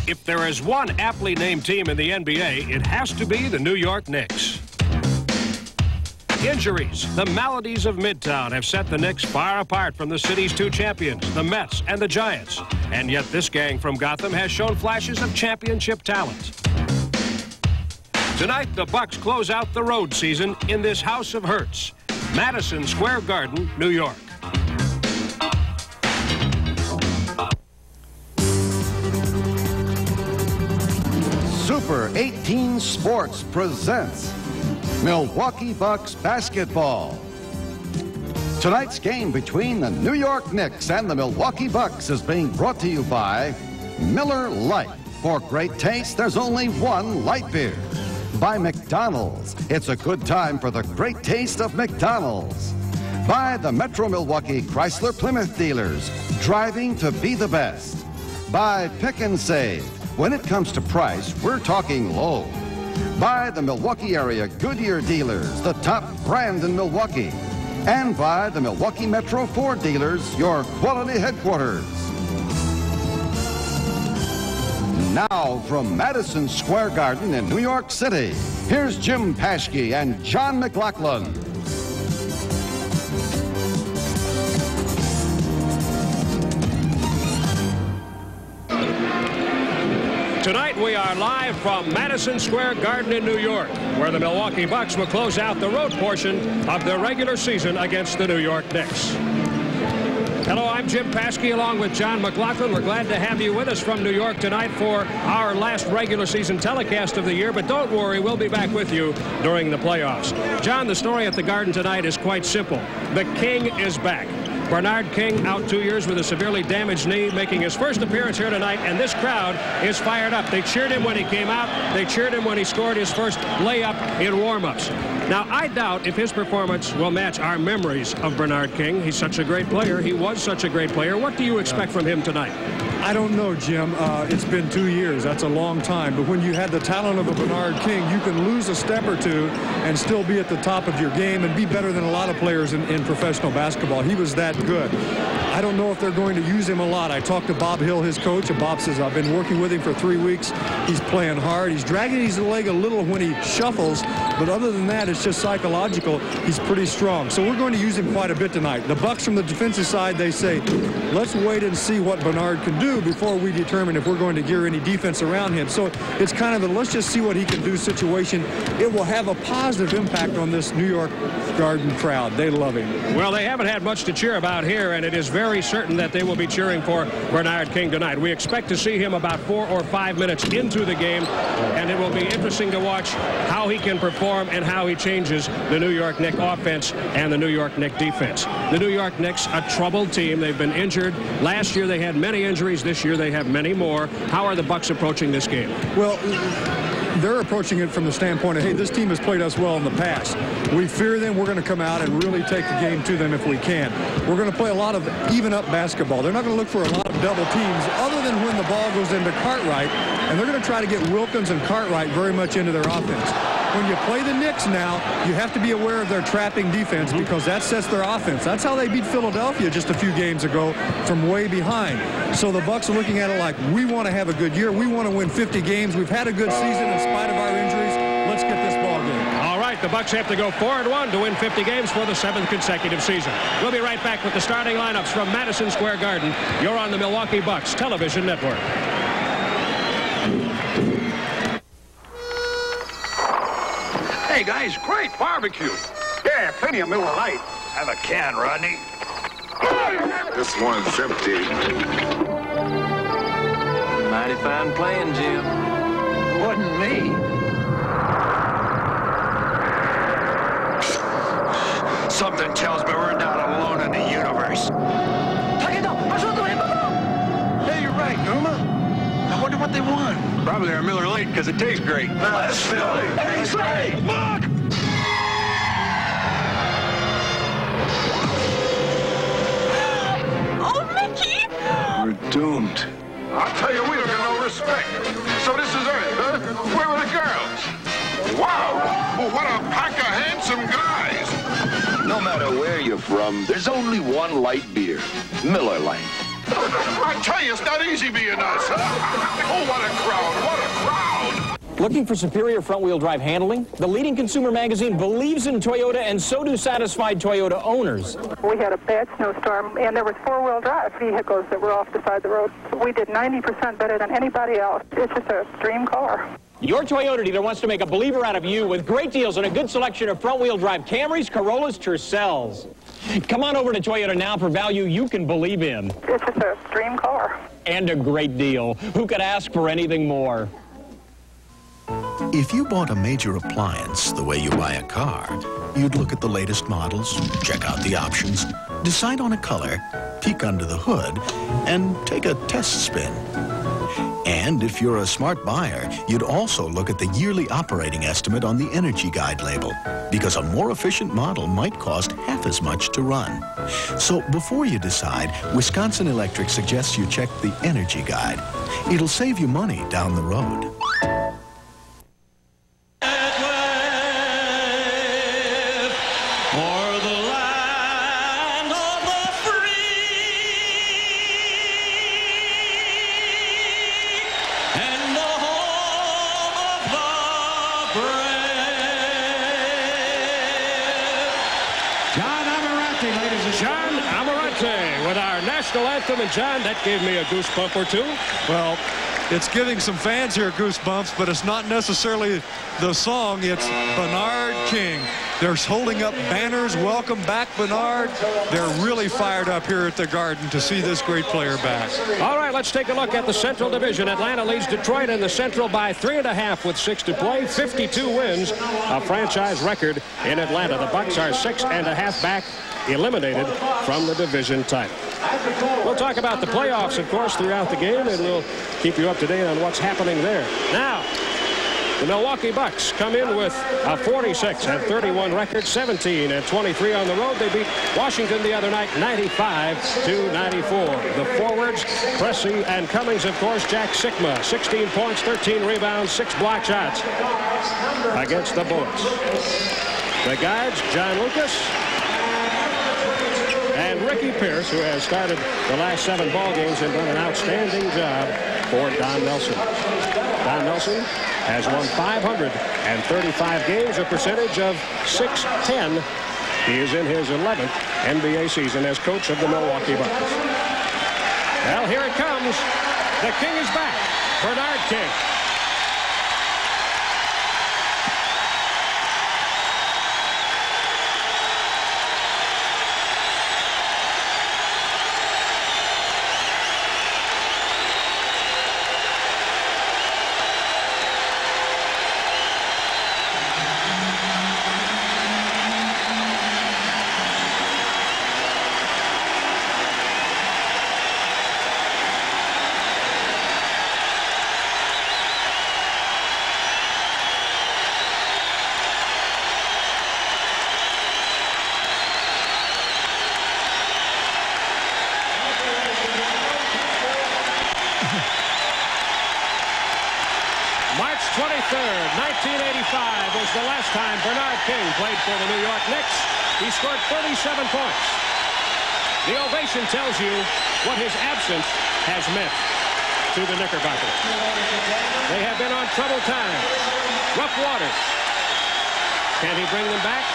If there is one aptly named team in the NBA, it has to be the New York Knicks. Injuries, the maladies of Midtown have set the Knicks far apart from the city's two champions, the Mets and the Giants. And yet this gang from Gotham has shown flashes of championship talent. Tonight, the Bucks close out the road season in this house of hurts, Madison Square Garden, New York. Super 18 Sports presents Milwaukee Bucks basketball. Tonight's game between the New York Knicks and the Milwaukee Bucks is being brought to you by Miller Lite. For great taste, there's only one light beer. By McDonald's. It's a good time for the great taste of McDonald's. By the Metro Milwaukee Chrysler Plymouth dealers, driving to be the best. By Pick and Save. When it comes to price, we're talking low. By the Milwaukee area Goodyear dealers, the top brand in Milwaukee. And by the Milwaukee Metro Ford dealers, your quality headquarters. Now from Madison Square Garden in New York City, here's Jim Paschke and John McLaughlin. Tonight we are live from Madison Square Garden in New York, where the Milwaukee Bucks will close out the road portion of their regular season against the New York Knicks. Hello, I'm Jim Paschke along with John McLaughlin. We're glad to have you with us from New York tonight for our last regular season telecast of the year, but don't worry, we'll be back with you during the playoffs. John, the story at the Garden tonight is quite simple. The King is back. Bernard King out 2 years with a severely damaged knee, making his first appearance here tonight, and this crowd is fired up. They cheered him when he came out. They cheered him when he scored his first layup in warm-ups. Now, I doubt if his performance will match our memories of Bernard King. He's such a great player. He was such a great player. What do you expect from him tonight? I don't know, Jim. It's been 2 years. That's a long time. But when you had the talent of a Bernard King, you can lose a step or two and still be at the top of your game and be better than a lot of players in professional basketball. He was that good. I don't know if they're going to use him a lot. I talked to Bob Hill, his coach, and Bob says, I've been working with him for 3 weeks. He's playing hard. He's dragging his leg a little when he shuffles, but other than that, it's just psychological. He's pretty strong. So we're going to use him quite a bit tonight. The Bucks from the defensive side, they say, let's wait and see what Bernard can do before we determine if we're going to gear any defense around him. So it's kind of a let's just see what he can do situation. It will have a positive impact on this New York Garden crowd. They love him. Well, they haven't had much to cheer about here, and it is very certain that they will be cheering for Bernard King tonight. We expect to see him about 4 or 5 minutes into the game, and it will be interesting to watch how he can perform and how he changes the New York Knicks offense and the New York Knicks defense. The New York Knicks, a troubled team. They've been injured. Last year they had many injuries. This year they have many more. How are the Bucks approaching this game? Well, they're approaching it from the standpoint of, hey, this team has played us well in the past. We fear them. We're going to come out and really take the game to them if we can. We're going to play a lot of even-up basketball. They're not going to look for a lot of double teams other than when the ball goes into Cartwright, and they're going to try to get Wilkins and Cartwright very much into their offense. When you play the Knicks now, you have to be aware of their trapping defense because that sets their offense. That's how they beat Philadelphia just a few games ago from way behind. So the Bucks are looking at it like, we want to have a good year. We want to win 50 games. We've had a good season in spite of our injuries. Let's get this ball game. All right, the Bucks have to go 4-1 to win 50 games for the 7th consecutive season. We'll be right back with the starting lineups from Madison Square Garden. You're on the Milwaukee Bucks Television Network. Hey, guys, great barbecue. Yeah, plenty of Miller Lite. Have a can, Rodney. This one's empty. Mighty fine playing, Jim. Wasn't me. Something tells me we're not alone in the universe. Hey, you're right, Numa. I wonder what they want. Probably our Miller Lite because it tastes great. Let's fill it. Hey, say, look! Oh, Mickey! We're doomed. I'll tell you, we don't get no respect. So this is Earth, huh? Where were the girls? Wow! Well, what a pack of handsome guys! No matter where you're from, there's only one light beer, Miller Lite. I tell you, it's not easy being us. Oh, what a crowd, what a crowd. Looking for superior front-wheel drive handling? The leading consumer magazine believes in Toyota, and so do satisfied Toyota owners. We had a bad snowstorm, and there was four-wheel drive vehicles that were off the side of the road. We did 90% better than anybody else. It's just a dream car. Your Toyota dealer wants to make a believer out of you with great deals on a good selection of front-wheel drive Camrys, Corollas, Tercels. Come on over to Toyota now for value you can believe in. It's just a dream car. And a great deal. Who could ask for anything more? If you bought a major appliance the way you buy a car, you'd look at the latest models, check out the options, decide on a color, peek under the hood, and take a test spin. And if you're a smart buyer, you'd also look at the yearly operating estimate on the Energy Guide label, because a more efficient model might cost half as much to run. So before you decide, Wisconsin Electric suggests you check the Energy Guide. It'll save you money down the road. Anthem, and John, that gave me a goosebump or two. Well, it's giving some fans here goosebumps, but it's not necessarily the song. It's Bernard King. They're holding up banners. Welcome back, Bernard. They're really fired up here at the Garden to see this great player back. All right, let's take a look at the Central Division. Atlanta leads Detroit in the Central by 3.5 with 6 to play. 52 wins, a franchise record in Atlanta. The Bucks are 6.5 back, eliminated from the division title. We'll talk about the playoffs, of course, throughout the game, and we'll keep you up to date on what's happening there. Now, the Milwaukee Bucks come in with a 46-31 record, 17-23 on the road. They beat Washington the other night, 95-94. The forwards, Pressey and Cummings, of course. Jack Sikma, 16 points, 13 rebounds, 6 block shots against the Bullets. The guides, John Lucas and Ricky Pierce, who has started the last 7 ball games and done an outstanding job for Don Nelson. Don Nelson has won 535 games, a percentage of .610. He is in his 11th NBA season as coach of the Milwaukee Bucks. Well, here it comes. The King is back. Bernard King. March 23rd, 1985 was the last time Bernard King played for the New York Knicks. He scored 37 points. The ovation tells you what his absence has meant to the Knickerbockers. They have been on troubled times, rough waters. Can he bring them back?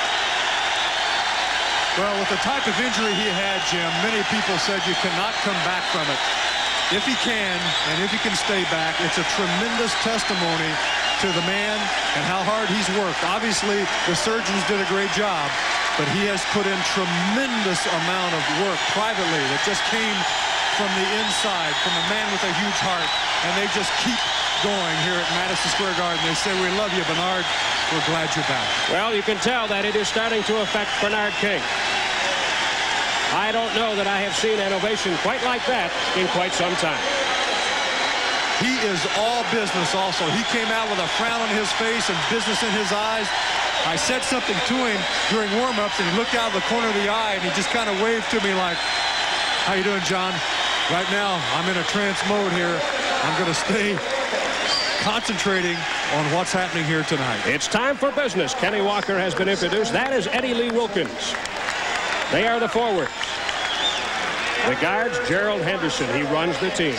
Well, with the type of injury he had, Jim, many people said you cannot come back from it. If he can, and if he can stay back, it's a tremendous testimony to the man and how hard he's worked. Obviously, the surgeons did a great job, but he has put in tremendous amount of work privately that just came from the inside, from a man with a huge heart, and they just keep going here at Madison Square Garden. They say, we love you, Bernard. We're glad you're back. Well, you can tell that it is starting to affect Bernard King. I don't know that I have seen an ovation quite like that in quite some time. He is all business also. He came out with a frown on his face and business in his eyes. I said something to him during warm-ups, and he looked out of the corner of the eye, and he just kind of waved to me like, how you doing, John? Right now, I'm in a trance mode here. I'm going to stay concentrating on what's happening here tonight. It's time for business. Kenny Walker has been introduced. That is Eddie Lee Wilkins. They are the forwards. The guard's Gerald Henderson. He runs the team.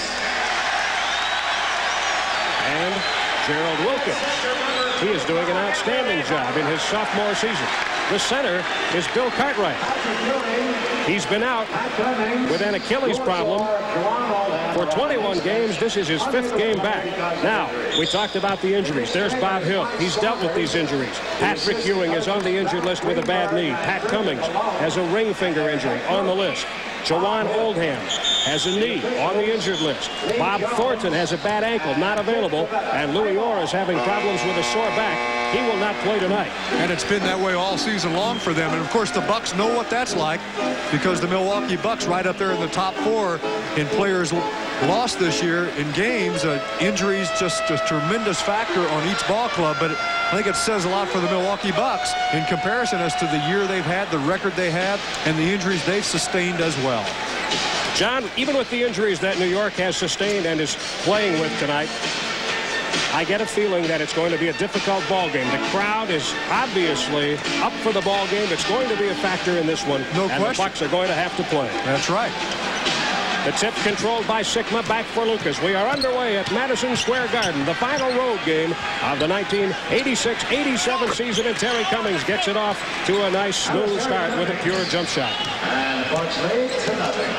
And Gerald Wilkins. He is doing an outstanding job in his sophomore season. The center is Bill Cartwright. He's been out with an Achilles problem for 21 games. This is his 5th game back. Now, we talked about the injuries. There's Bob Hill. He's dealt with these injuries. Patrick Ewing is on the injured list with a bad knee. Pat Cummings has a ring finger injury on the list. Jawan Oldham has a knee on the injured list. Bob Thornton has a bad ankle, not available. And Louis Orr is having problems with a sore back. He will not play tonight. And it's been that way all season long for them. And, of course, the Bucks know what that's like because the Milwaukee Bucks right up there in the top 4 in players lost this year in games. Injuries just a tremendous factor on each ball club. But I think it says a lot for the Milwaukee Bucks in comparison as to the year they've had, the record they have, and the injuries they've sustained as well. John, even with the injuries that New York has sustained and is playing with tonight, I get a feeling that it's going to be a difficult ball game. The crowd is obviously up for the ball game. It's going to be a factor in this one. No question. And the Bucks are going to have to play. That's right. The tip controlled by Sigma, back for Lucas. We are underway at Madison Square Garden, the final road game of the 1986-87 season, and Terry Cummings gets it off to a nice smooth start with a pure jump shot. And the Bucks lead to nothing.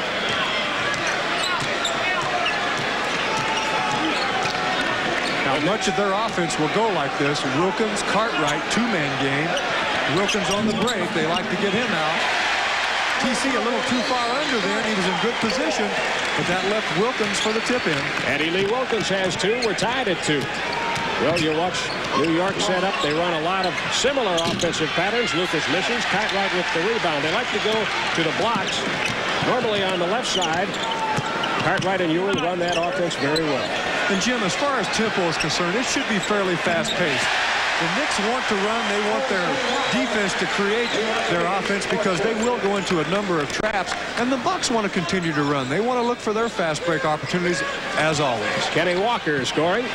Now, much of their offense will go like this. Wilkins, Cartwright, 2-man game. Wilkins on the break. They like to get him out. TC a little too far under there. He was in good position, but that left Wilkins for the tip-in. Eddie Lee Wilkins has 2. We're tied at 2. Well, you watch New York set up. They run a lot of similar offensive patterns. Lucas misses. Cartwright with the rebound. They like to go to the blocks, normally on the left side. Cartwright and Ewing run that offense very well. And, Jim, as far as tempo is concerned, it should be fairly fast-paced. The Knicks want to run. They want their defense to create their offense because they will go into a number of traps. And the Bucks want to continue to run. They want to look for their fast break opportunities, as always. Kenny Walker scoring.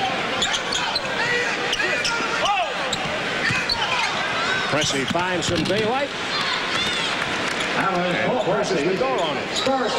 Pressey finds some daylight. And closes the door on it.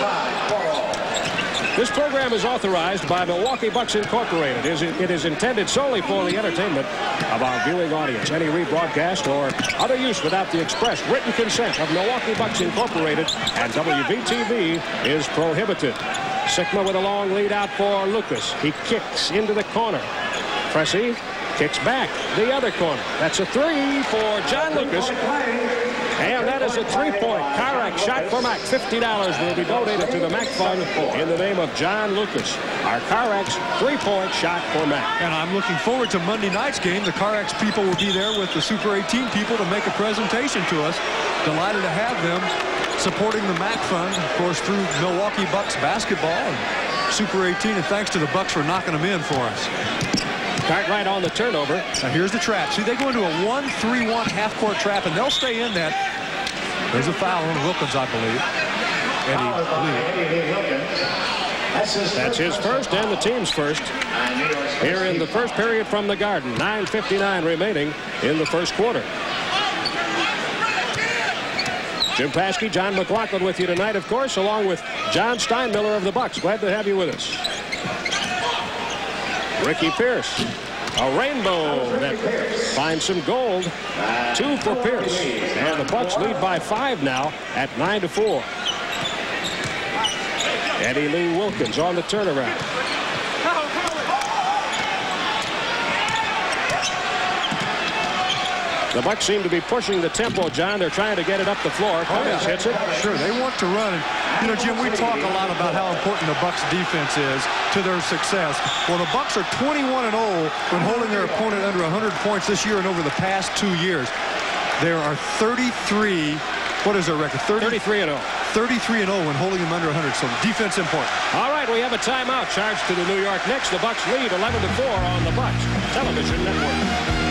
This program is authorized by Milwaukee Bucks Incorporated. It is intended solely for the entertainment of our viewing audience. Any rebroadcast or other use without the express written consent of Milwaukee Bucks Incorporated and WVTV is prohibited. Sigma with a long lead out for Lucas. He kicks into the corner. Pressey kicks back the other corner. That's a 3 for John Lucas. And that is a 3-point Carrack shot for Mac. $50 will be donated to the Mac Fund in the name of John Lucas. Our Carrack's 3-point shot for Mac. And I'm looking forward to Monday night's game. The Carrack's people will be there with the Super 18 people to make a presentation to us. Delighted to have them supporting the Mac Fund, of course, through Milwaukee Bucks basketball and Super 18. And thanks to the Bucks for knocking them in for us. Cartwright on the turnover. Now here's the trap. See, they go into a 1-3-1 half-court trap, and they'll stay in that. There's a foul on Wilkins, I believe. Eddie Wilkins. That's his first and the team's first here in the first period from the Garden. 9:59 remaining in the first quarter. Jim Paskey, John McLaughlin with you tonight, of course, along with John Steinmiller of the Bucks. Glad to have you with us. Ricky Pierce, a rainbow that finds some gold. 2 for Pierce, and the Bucks lead by 5 now at 9-4. Eddie Lee Wilkins on the turnaround. The Bucks seem to be pushing the tempo, John. They're trying to get it up the floor. Cummings hits it. Sure, they want to run. And, you know, Jim, we talk a lot about how important the Bucks defense is to their success. Well, the Bucks are 21-0 when holding their opponent under 100 points this year and over the past 2 years. There are 33. What is their record? 33-0. 33-0 when holding them under 100. So defense important. All right, we have a timeout charged to the New York Knicks. The Bucks lead 11-4 on the Bucks Television Network.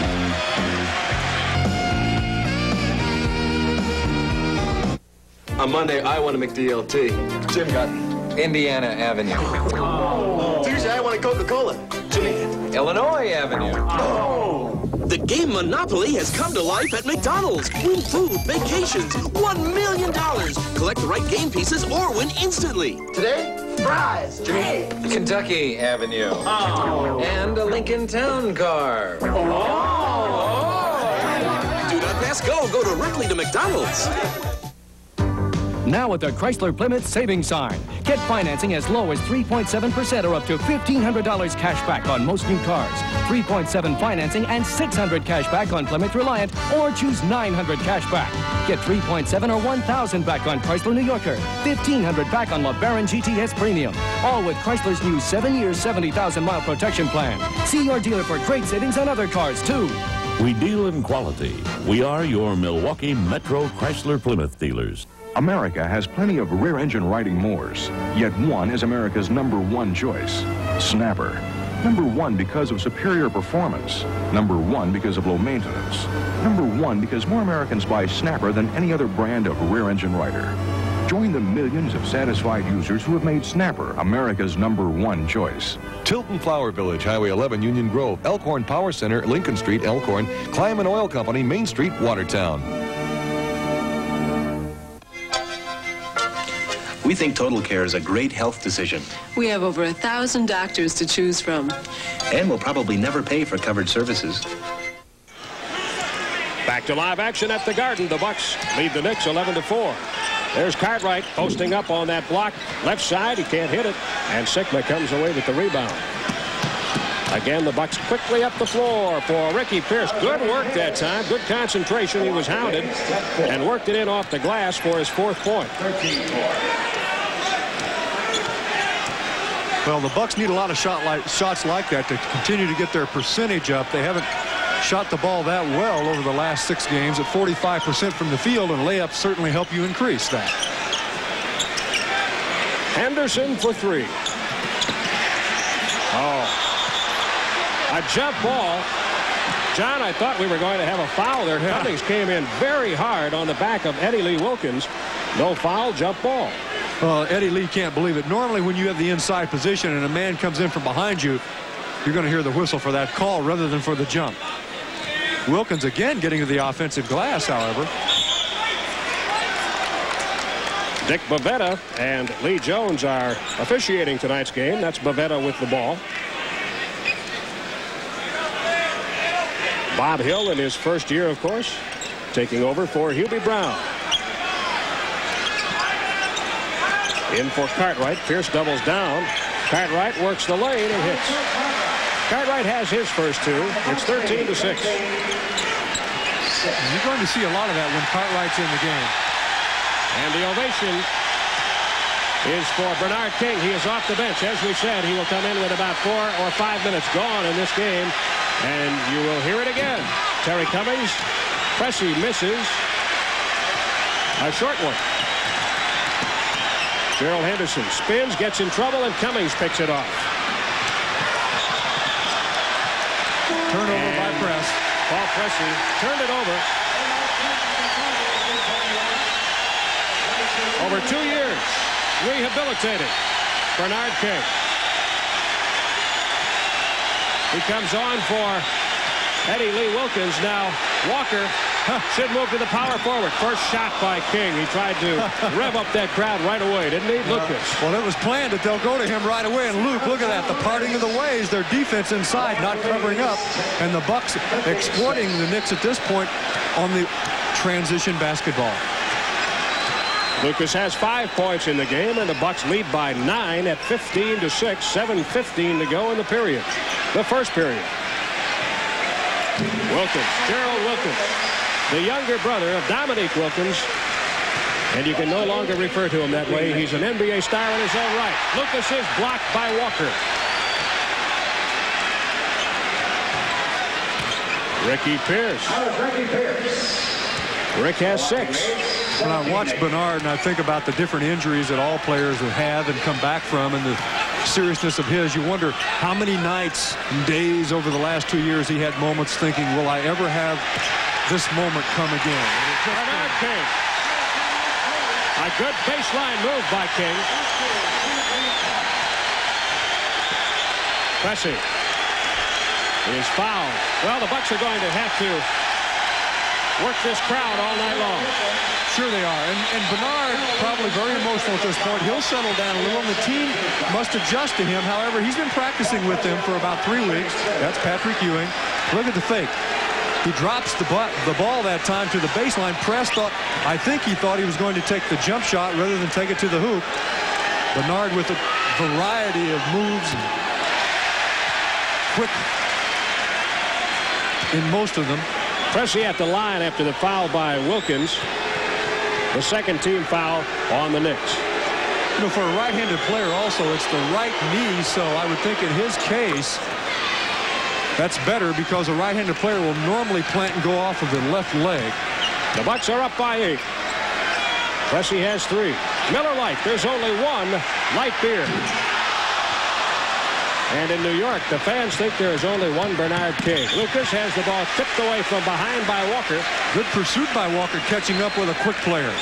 On Monday, I want to make DLT. Jim got Indiana Avenue. Tuesday, I want a Coca-Cola. Jimmy? Illinois Avenue. Oh. The game Monopoly has come to life at McDonald's. Win food, vacations, $1 million. Collect the right game pieces or win instantly. Today, fries. Today, Kentucky Avenue. Oh. And a Lincoln Town Car. Do not pass go. Go directly to McDonald's. Now with the Chrysler Plymouth Savings Sign. Get financing as low as 3.7% or up to $1,500 cash back on most new cars. 3.7 financing and $600 cash back on Plymouth Reliant, or choose $900 cash back. Get 3.7 or $1,000 back on Chrysler New Yorker. $1,500 back on LeBaron GTS Premium. All with Chrysler's new 7-year, 70,000-mile protection plan. See your dealer for great savings on other cars, too. We deal in quality. We are your Milwaukee Metro Chrysler Plymouth dealers. America has plenty of rear-engine riding mowers, yet one is America's #1 choice, Snapper. #1 because of superior performance. #1 because of low maintenance. #1 because more Americans buy Snapper than any other brand of rear-engine rider. Join the millions of satisfied users who have made Snapper America's #1 choice. Tilton Flower Village, Highway 11, Union Grove, Elkhorn Power Center, Lincoln Street, Elkhorn, Kleiman Oil Company, Main Street, Watertown. We think Total Care is a great health decision. We have over 1,000 doctors to choose from. And we'll probably never pay for covered services. Back to live action at the Garden. The Bucks lead the Knicks 11-4. There's Cartwright posting up on that block. Left side, he can't hit it. And Sikma comes away with the rebound. Again, the Bucks quickly up the floor for Ricky Pierce. Good work that time. Good concentration. He was hounded and worked it in off the glass for his 4th point. Well, the Bucks need a lot of shots like that to continue to get their percentage up. They haven't shot the ball that well over the last 6 games at 45% from the field, and layups certainly help you increase that. Henderson for 3. Oh. A jump ball. John, I thought we were going to have a foul there. Cummings came in very hard on the back of Eddie Lee Wilkins. No foul, jump ball. Well, Eddie Lee can't believe it. Normally when you have the inside position and a man comes in from behind you, you're going to hear the whistle for that call rather than for the jump. Wilkins again getting to the offensive glass, however. Dick Bavetta and Lee Jones are officiating tonight's game. That's Bavetta with the ball. Bob Hill in his first year, of course, taking over for Hubie Brown. In for Cartwright. Pierce doubles down. Cartwright works the lane and hits. Cartwright has his first 2. It's 13-6. You're going to see a lot of that when Cartwright's in the game. And the ovation is for Bernard King. He is off the bench. As we said, he will come in with about 4 or 5 minutes gone in this game. And you will hear it again. Terry Cummings. Pressey misses. A short one. Gerald Henderson spins, gets in trouble, and Cummings picks it off. Turnover by Press. Paul Pressey turned it over. Over 2 years, rehabilitating Bernard King. He comes on for Eddie Lee Wilkins. Now Walker should move to the power forward. First shot by King. He tried to rev up that crowd right away, didn't he? Lucas. Well, it was planned that they'll go to him right away. And Luke, look at that. The parting of the ways. Their defense inside not covering up. And the Bucks exploiting the Knicks at this point on the transition basketball. Lucas has 5 points in the game, and the Bucks lead by 9 at 15-6. 7:15 to go in the period. The first period. Wilkins, Gerald Wilkins, the younger brother of Dominique Wilkins, and you can no longer refer to him that way. He's an NBA star in his own right. Lucas is blocked by Walker. Ricky Pierce. Rick has 6. When I watch Bernard and I think about the different injuries that all players have and come back from and the seriousness of his, you wonder how many nights and days over the last 2 years he had moments thinking, will I ever have this moment come again? Bernard King. A good baseline move by King. Pressey. is fouled. Well, the Bucks are going to have to work this crowd all night long. Sure they are. And Bernard probably very emotional at this point. He'll settle down a little, and the team must adjust to him. However, he's been practicing with them for about 3 weeks. That's Patrick Ewing. Look at the fake. He drops the ball that time to the baseline. Press I think he thought he was going to take the jump shot rather than take it to the hoop. Bernard with a variety of moves and quick in most of them. Pressey at the line after the foul by Wilkins. The second team foul on the Knicks. You know, for a right-handed player also, it's the right knee, so I would think in his case that's better because a right-handed player will normally plant and go off of the left leg. The Bucks are up by 8. Pressey has 3. Miller Lite, there's only one light beer. And in New York, the fans think there is only one Bernard King. Lucas has the ball tipped away from behind by Walker. Good pursuit by Walker, catching up with a quick player.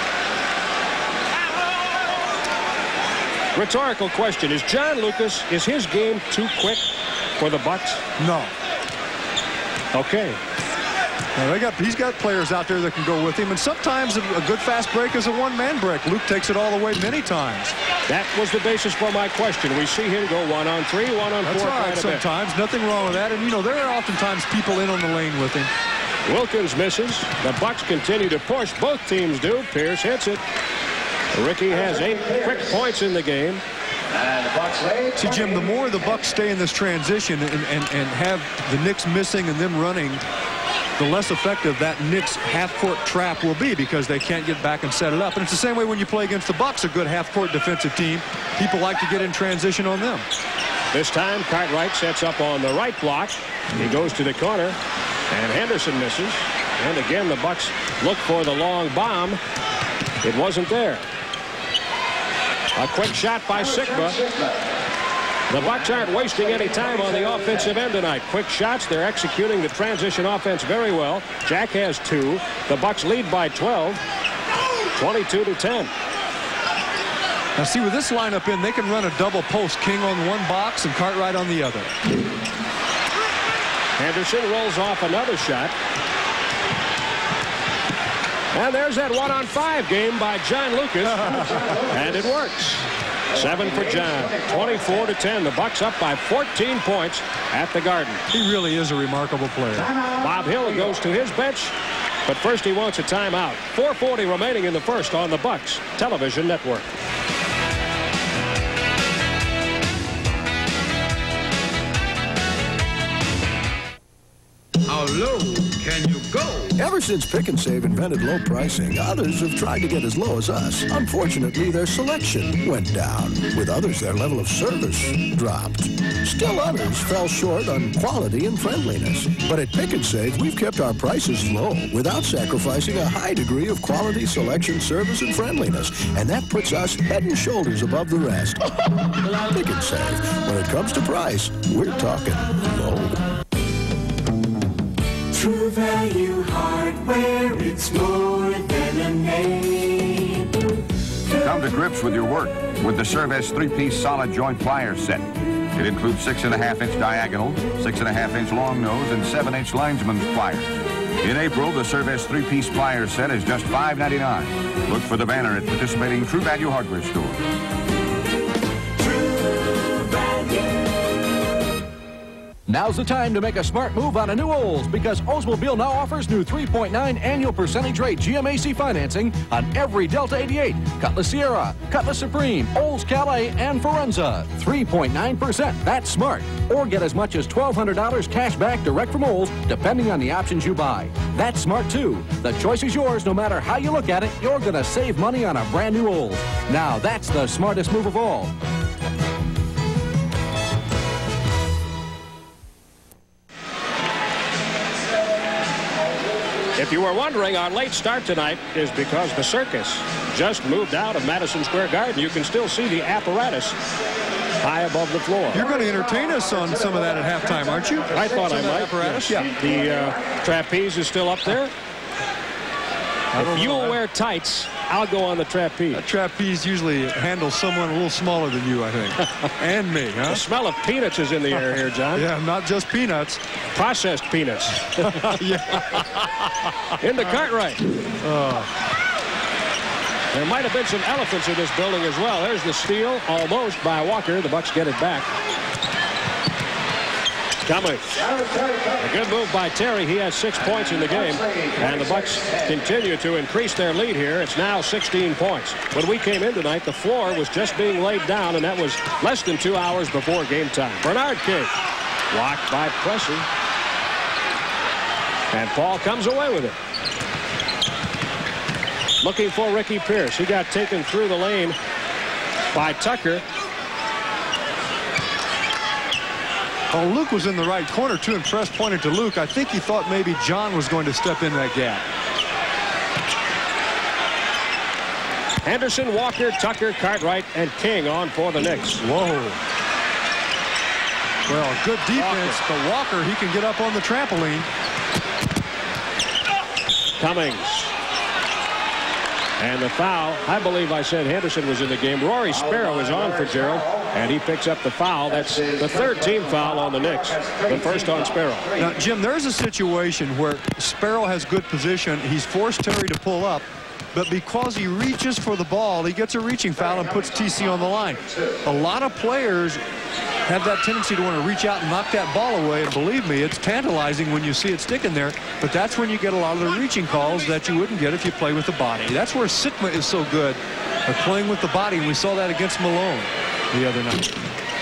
Rhetorical question. Is John Lucas, is his game too quick for the Bucks? No. Okay. Now he's got players out there that can go with him, and sometimes a good fast break is a one-man break. Luke takes it all the way many times. That was the basis for my question. We see him go 1-on-3, 1-on-4. That's all right sometimes. Nothing wrong with that. And, you know, there are oftentimes people in on the lane with him. Wilkins misses. The Bucks continue to push. Both teams do. Pierce hits it. Ricky has 8 quick points in the game. See, Jim, the more the Bucks stay in this transition and have the Knicks missing and them running, the less effective that Knicks half-court trap will be because they can't get back and set it up. And it's the same way when you play against the Bucks, a good half-court defensive team. People like to get in transition on them. This time, Cartwright sets up on the right block. He goes to the corner, and Henderson misses. And again, the Bucks look for the long bomb. It wasn't there. A quick shot by Sigma. The Bucks aren't wasting any time on the offensive end tonight. Quick shots. They're executing the transition offense very well. Jack has 2. The Bucks lead by 12. 22-10. Now see, with this lineup in, they can run a double post. King on one box and Cartwright on the other. Henderson rolls off another shot. And there's that 1-on-5 game by John Lucas. And it works. 7 for John. 24-10. The Bucks up by 14 points at the Garden. He really is a remarkable player. Bob Hill goes to his bench, but first he wants a timeout. 4:40 remaining in the first on the Bucks Television Network. How low can you go? Ever since Pick and Save invented low pricing, others have tried to get as low as us. Unfortunately, their selection went down. With others, their level of service dropped. Still others fell short on quality and friendliness. But at Pick and Save, we've kept our prices low without sacrificing a high degree of quality, selection, service, and friendliness. And that puts us head and shoulders above the rest. Pick and Save. When it comes to price, we're talking low. True Value Hardware, it's more than a name. Come to grips with your work with the Service 3-piece solid joint pliers set. It includes 6.5-inch diagonal, 6.5-inch long nose, and 7-inch linesman's pliers. In April, the Service 3-piece pliers set is just $5.99. Look for the banner at participating True Value Hardware stores. Now's the time to make a smart move on a new Olds because Oldsmobile now offers new 3.9 annual percentage rate GMAC financing on every Delta 88, Cutlass Sierra, Cutlass Supreme, Olds Calais, and Forenza. 3.9%. That's smart. Or get as much as $1,200 cash back direct from Olds, depending on the options you buy. That's smart too. The choice is yours. No matter how you look at it, you're going to save money on a brand new Olds. Now that's the smartest move of all. If you were wondering, our late start tonight is because the circus just moved out of Madison Square Garden. You can still see the apparatus high above the floor. You're going to entertain us on some of that at halftime, aren't you? I thought I might. Apparatus? Yeah. The trapeze is still up there. If you'll wear tights I'll go on the trapeze. A trapeze usually handles someone a little smaller than you, I think. And me, huh? The smell of peanuts is in the air here, John. Yeah, not just peanuts. Processed peanuts. Into Cartwright. There might have been some elephants in this building as well. There's the steal, almost by Walker. The Bucks get it back. Cummings. A good move by Terry. He has 6 points in the game. And the Bucks continue to increase their lead here. It's now 16 points. When we came in tonight, the floor was just being laid down, and that was less than 2 hours before game time. Bernard King. Blocked by Pressey. And Paul comes away with it. Looking for Ricky Pierce. He got taken through the lane by Tucker. Well, Luke was in the right corner, too, and Press pointed to Luke. I think he thought maybe John was going to step in that gap. Henderson, Walker, Tucker, Cartwright, and King on for the Knicks. Whoa. Well, good defense, but Walker, he can get up on the trampoline. Cummings. And the foul, I believe I said Henderson was in the game. Rory Sparrow is on for Gerald, and he picks up the foul. That's the third team foul on the Knicks, the first on Sparrow. Now, Jim, there's a situation where Sparrow has good position. He's forced Terry to pull up, but because he reaches for the ball, he gets a reaching foul and puts TC on the line. A lot of players have that tendency to want to reach out and knock that ball away, and believe me, it's tantalizing when you see it sticking there, but that's when you get a lot of the reaching calls that you wouldn't get if you play with the body. That's where Sigma is so good at playing with the body, and we saw that against Malone the other night.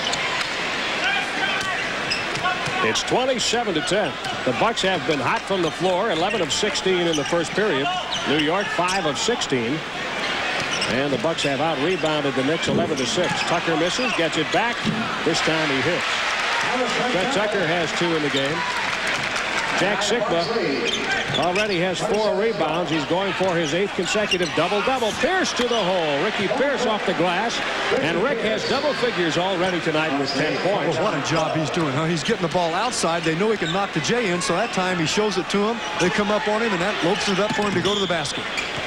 It's 27-10. The Bucks have been hot from the floor, 11 of 16 in the first period. New York 5 of 16. And the Bucks have out-rebounded the Knicks 11-6. Tucker misses, gets it back. This time he hits. Brett Tucker has 2 in the game. Jack Sigma already has 4 rebounds. He's going for his 8th consecutive double-double. Pierce to the hole. Ricky Pierce off the glass. And Rick has double figures already tonight with 10 points. Well, what a job he's doing, huh? He's getting the ball outside. They know he can knock the J in, so that time he shows it to them. They come up on him, and that opens it up for him to go to the basket.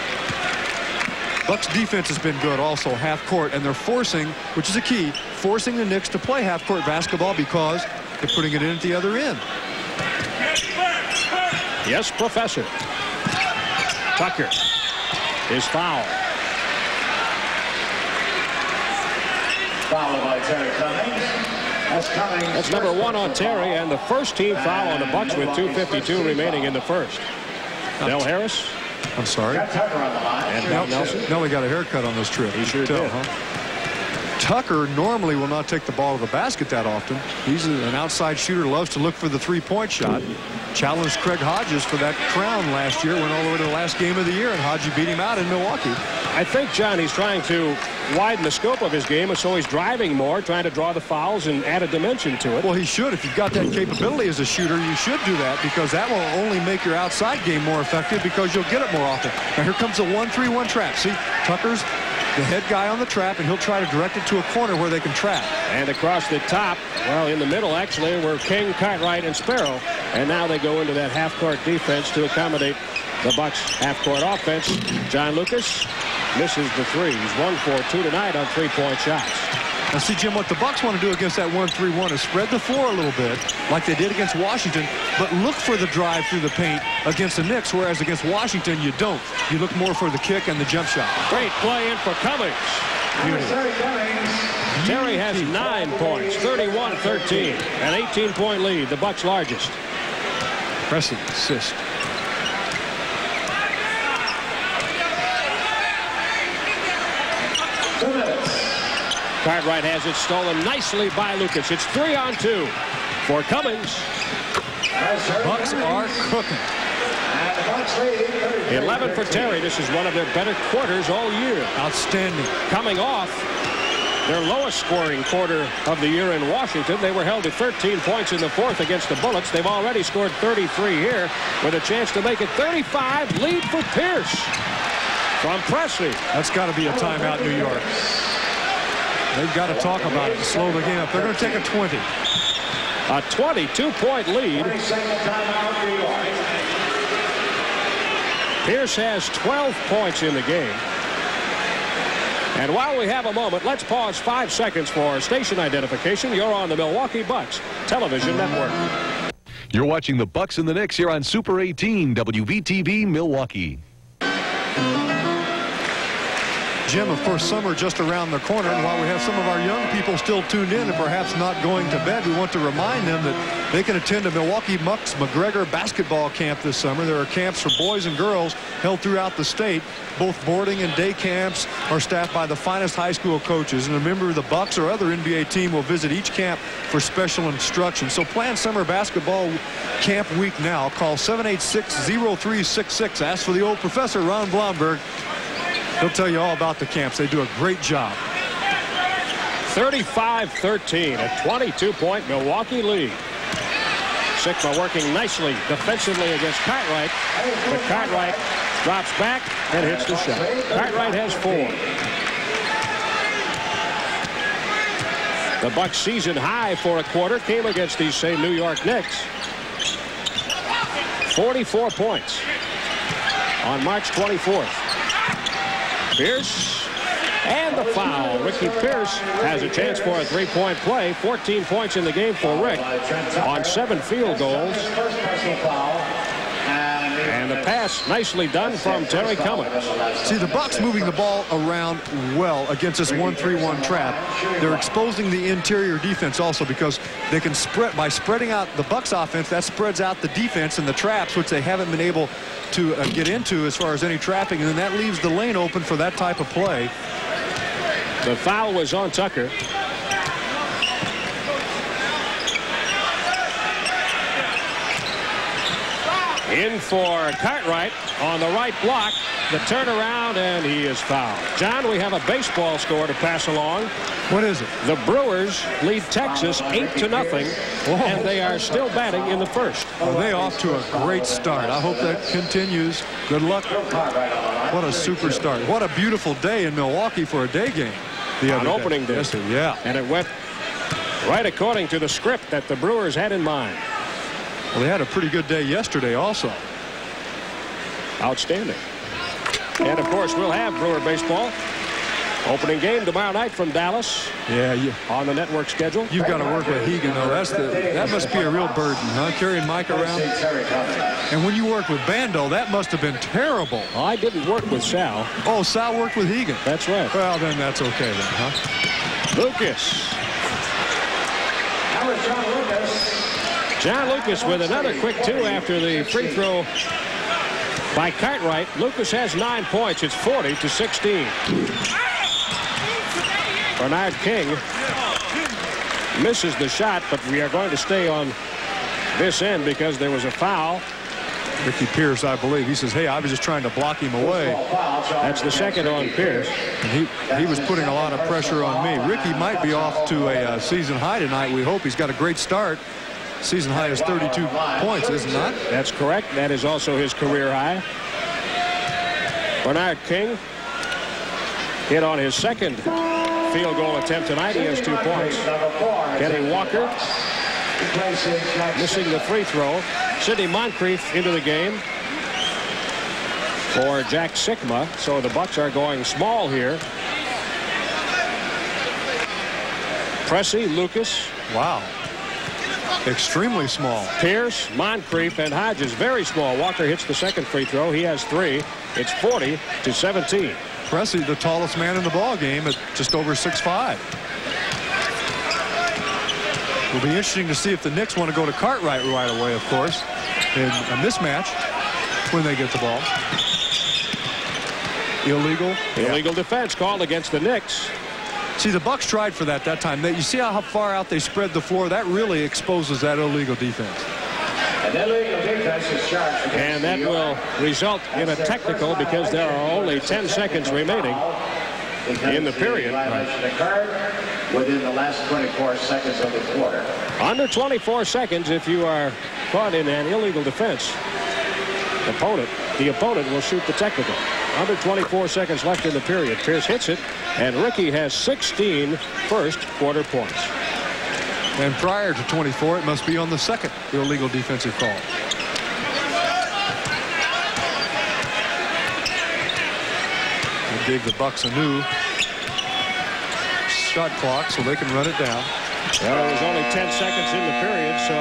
Bucks defense has been good also, half court, and they're forcing, which is a key, forcing the Knicks to play half court basketball because they're putting it in at the other end. Yes, Professor. Tucker is fouled. Foul by Terry Cummings. That's number 1 on Terry, and the first team foul on the Bucks with 2:52 remaining in the first. Del Harris. I'm sorry. And Bob Nelson. Nelly got a haircut on this trip. He sure did. Huh? Tucker normally will not take the ball to the basket that often. He's an outside shooter, loves to look for the three-point shot. Challenged Craig Hodges for that crown last year, went all the way to the last game of the year, and Hodges beat him out in Milwaukee. I think, John, he's trying to widen the scope of his game, and so he's driving more, trying to draw the fouls and add a dimension to it. Well, he should. If you've got that capability as a shooter, you should do that, because that will only make your outside game more effective because you'll get it more often. Now, here comes a 1-3-1 trap. See, Tucker's the head guy on the trap, and he'll try to direct it to a corner where they can trap. And across the top, well, in the middle, actually, were King, Cartwright, and Sparrow. And now they go into that half-court defense to accommodate the Bucks' half-court offense. John Lucas misses the three. He's 1 for 2 tonight on three-point shots. Now, see, Jim, what the Bucks want to do against that 1-3-1 is spread the floor a little bit, like they did against Washington, but look for the drive through the paint against the Knicks, whereas against Washington, you don't. You look more for the kick and the jump shot. Great play in for Cummings. Terry has 9 points, 31-13, an 18-point lead, the Bucks' largest. Impressive assist. Cartwright has it stolen nicely by Lucas. It's 3-on-2 for Cummings. Bucks are cooking. 11 for Terry. This is one of their better quarters all year. Outstanding. Coming off their lowest scoring quarter of the year in Washington. They were held to 13 points in the fourth against the Bullets. They've already scored 33 here with a chance to make it 35. Lead for Pierce from Pressey. That's got to be a timeout, New York. They've got to talk about it and slow the game up. They're going to take a 20. A 22-point lead. Pierce has 12 points in the game. And while we have a moment, let's pause 5 seconds for station identification. You're on the Milwaukee Bucks Television Network. You're watching the Bucks and the Knicks here on Super 18 WVTV Milwaukee. Jim, of course, summer just around the corner, and while we have some of our young people still tuned in and perhaps not going to bed, we want to remind them that they can attend a Milwaukee Bucks McGregor basketball camp this summer. There are camps for boys and girls held throughout the state. Both boarding and day camps are staffed by the finest high school coaches, and a member of the Bucks or other NBA team will visit each camp for special instruction. So plan summer basketball camp week now. Call 786-0366. Ask for the old professor, Ron Blomberg. He'll tell you all about the camps. They do a great job. 35-13, a 22-point Milwaukee lead. Sikma working nicely defensively against Cartwright, but Cartwright drops back and hits the shot. Cartwright has 4. The Bucks' season high for a quarter came against these same New York Knicks. 44 points on March 24th. Pierce, and the foul. Ricky Pierce has a chance for a 3-point play. 14 points in the game for Rick on 7 field goals. And the pass nicely done from Terry Cummings. See, the Bucks moving the ball around well against this 1-3-1 trap. They're exposing the interior defense also because they can spread by spreading out the Bucks offense. That spreads out the defense and the traps, which they haven't been able to get into as far as any trapping, and then that leaves the lane open for that type of play. The foul was on Tucker. In for Cartwright on the right block. The turnaround, and he is fouled. John, we have a baseball score to pass along. What is it? The Brewers lead Texas 8-0, and they are still batting in the first. Well, they off to a great start. I hope that continues. Good luck. What a super start. What a beautiful day in Milwaukee for a day game. On opening day. Yes, sir. Yeah. And it went right according to the script that the Brewers had in mind. Well, they had a pretty good day yesterday also. Outstanding. And, of course, we'll have Brewer baseball. Opening game tomorrow night from Dallas. Yeah, on the network schedule. You've got to work with Hegan, though. That must be a real burden, huh? Carrying Mike around. And when you work with Bando, that must have been terrible. Well, I didn't work with Sal. Oh, Sal worked with Hegan. That's right. Well, then that's okay, then, huh? Lucas. John Lucas with another quick 2 after the free throw by Cartwright. Lucas has 9 points. It's 40-16. Bernard King misses the shot, but we are going to stay on this end because there was a foul. Ricky Pierce, I believe. He says, hey, I was just trying to block him away. That's the second on Pierce. And he was putting a lot of pressure on me. Ricky might be off to a season high tonight. We hope. He's got a great start. Season high is 32 points, is it not? That's correct. That is also his career high. Bernard King hit on his second field goal attempt tonight. He has 2 points. Kenny Walker missing the free throw. Sidney Moncrief into the game for Jack Sikma. So the Bucks are going small here. Pressey, Lucas. Wow. Extremely small. Pierce, Moncrief, and Hodges very small. Walker hits the second free throw. He has 3. It's 40-17. Pressey, the tallest man in the ball game, at just over 6'5". It'll be interesting to see if the Knicks want to go to Cartwright right away, of course, in a mismatch when they get the ball. Illegal defense called against the Knicks. See, the Bucks tried for that time. You see how far out they spread the floor? That really exposes that illegal defense. And that will result in a technical because there are only 10 seconds remaining in the period. Within the last 24 seconds of the quarter. Under 24 seconds, if you are caught in an illegal defense, the opponent will shoot the technical. Under 24 seconds left in the period. Pierce hits it, and Ricky has 16 first quarter points. And prior to 24, it must be on the second illegal defensive call. It gave the Bucks a new shot clock, so they can run it down. Well, it was only 10 seconds in the period, so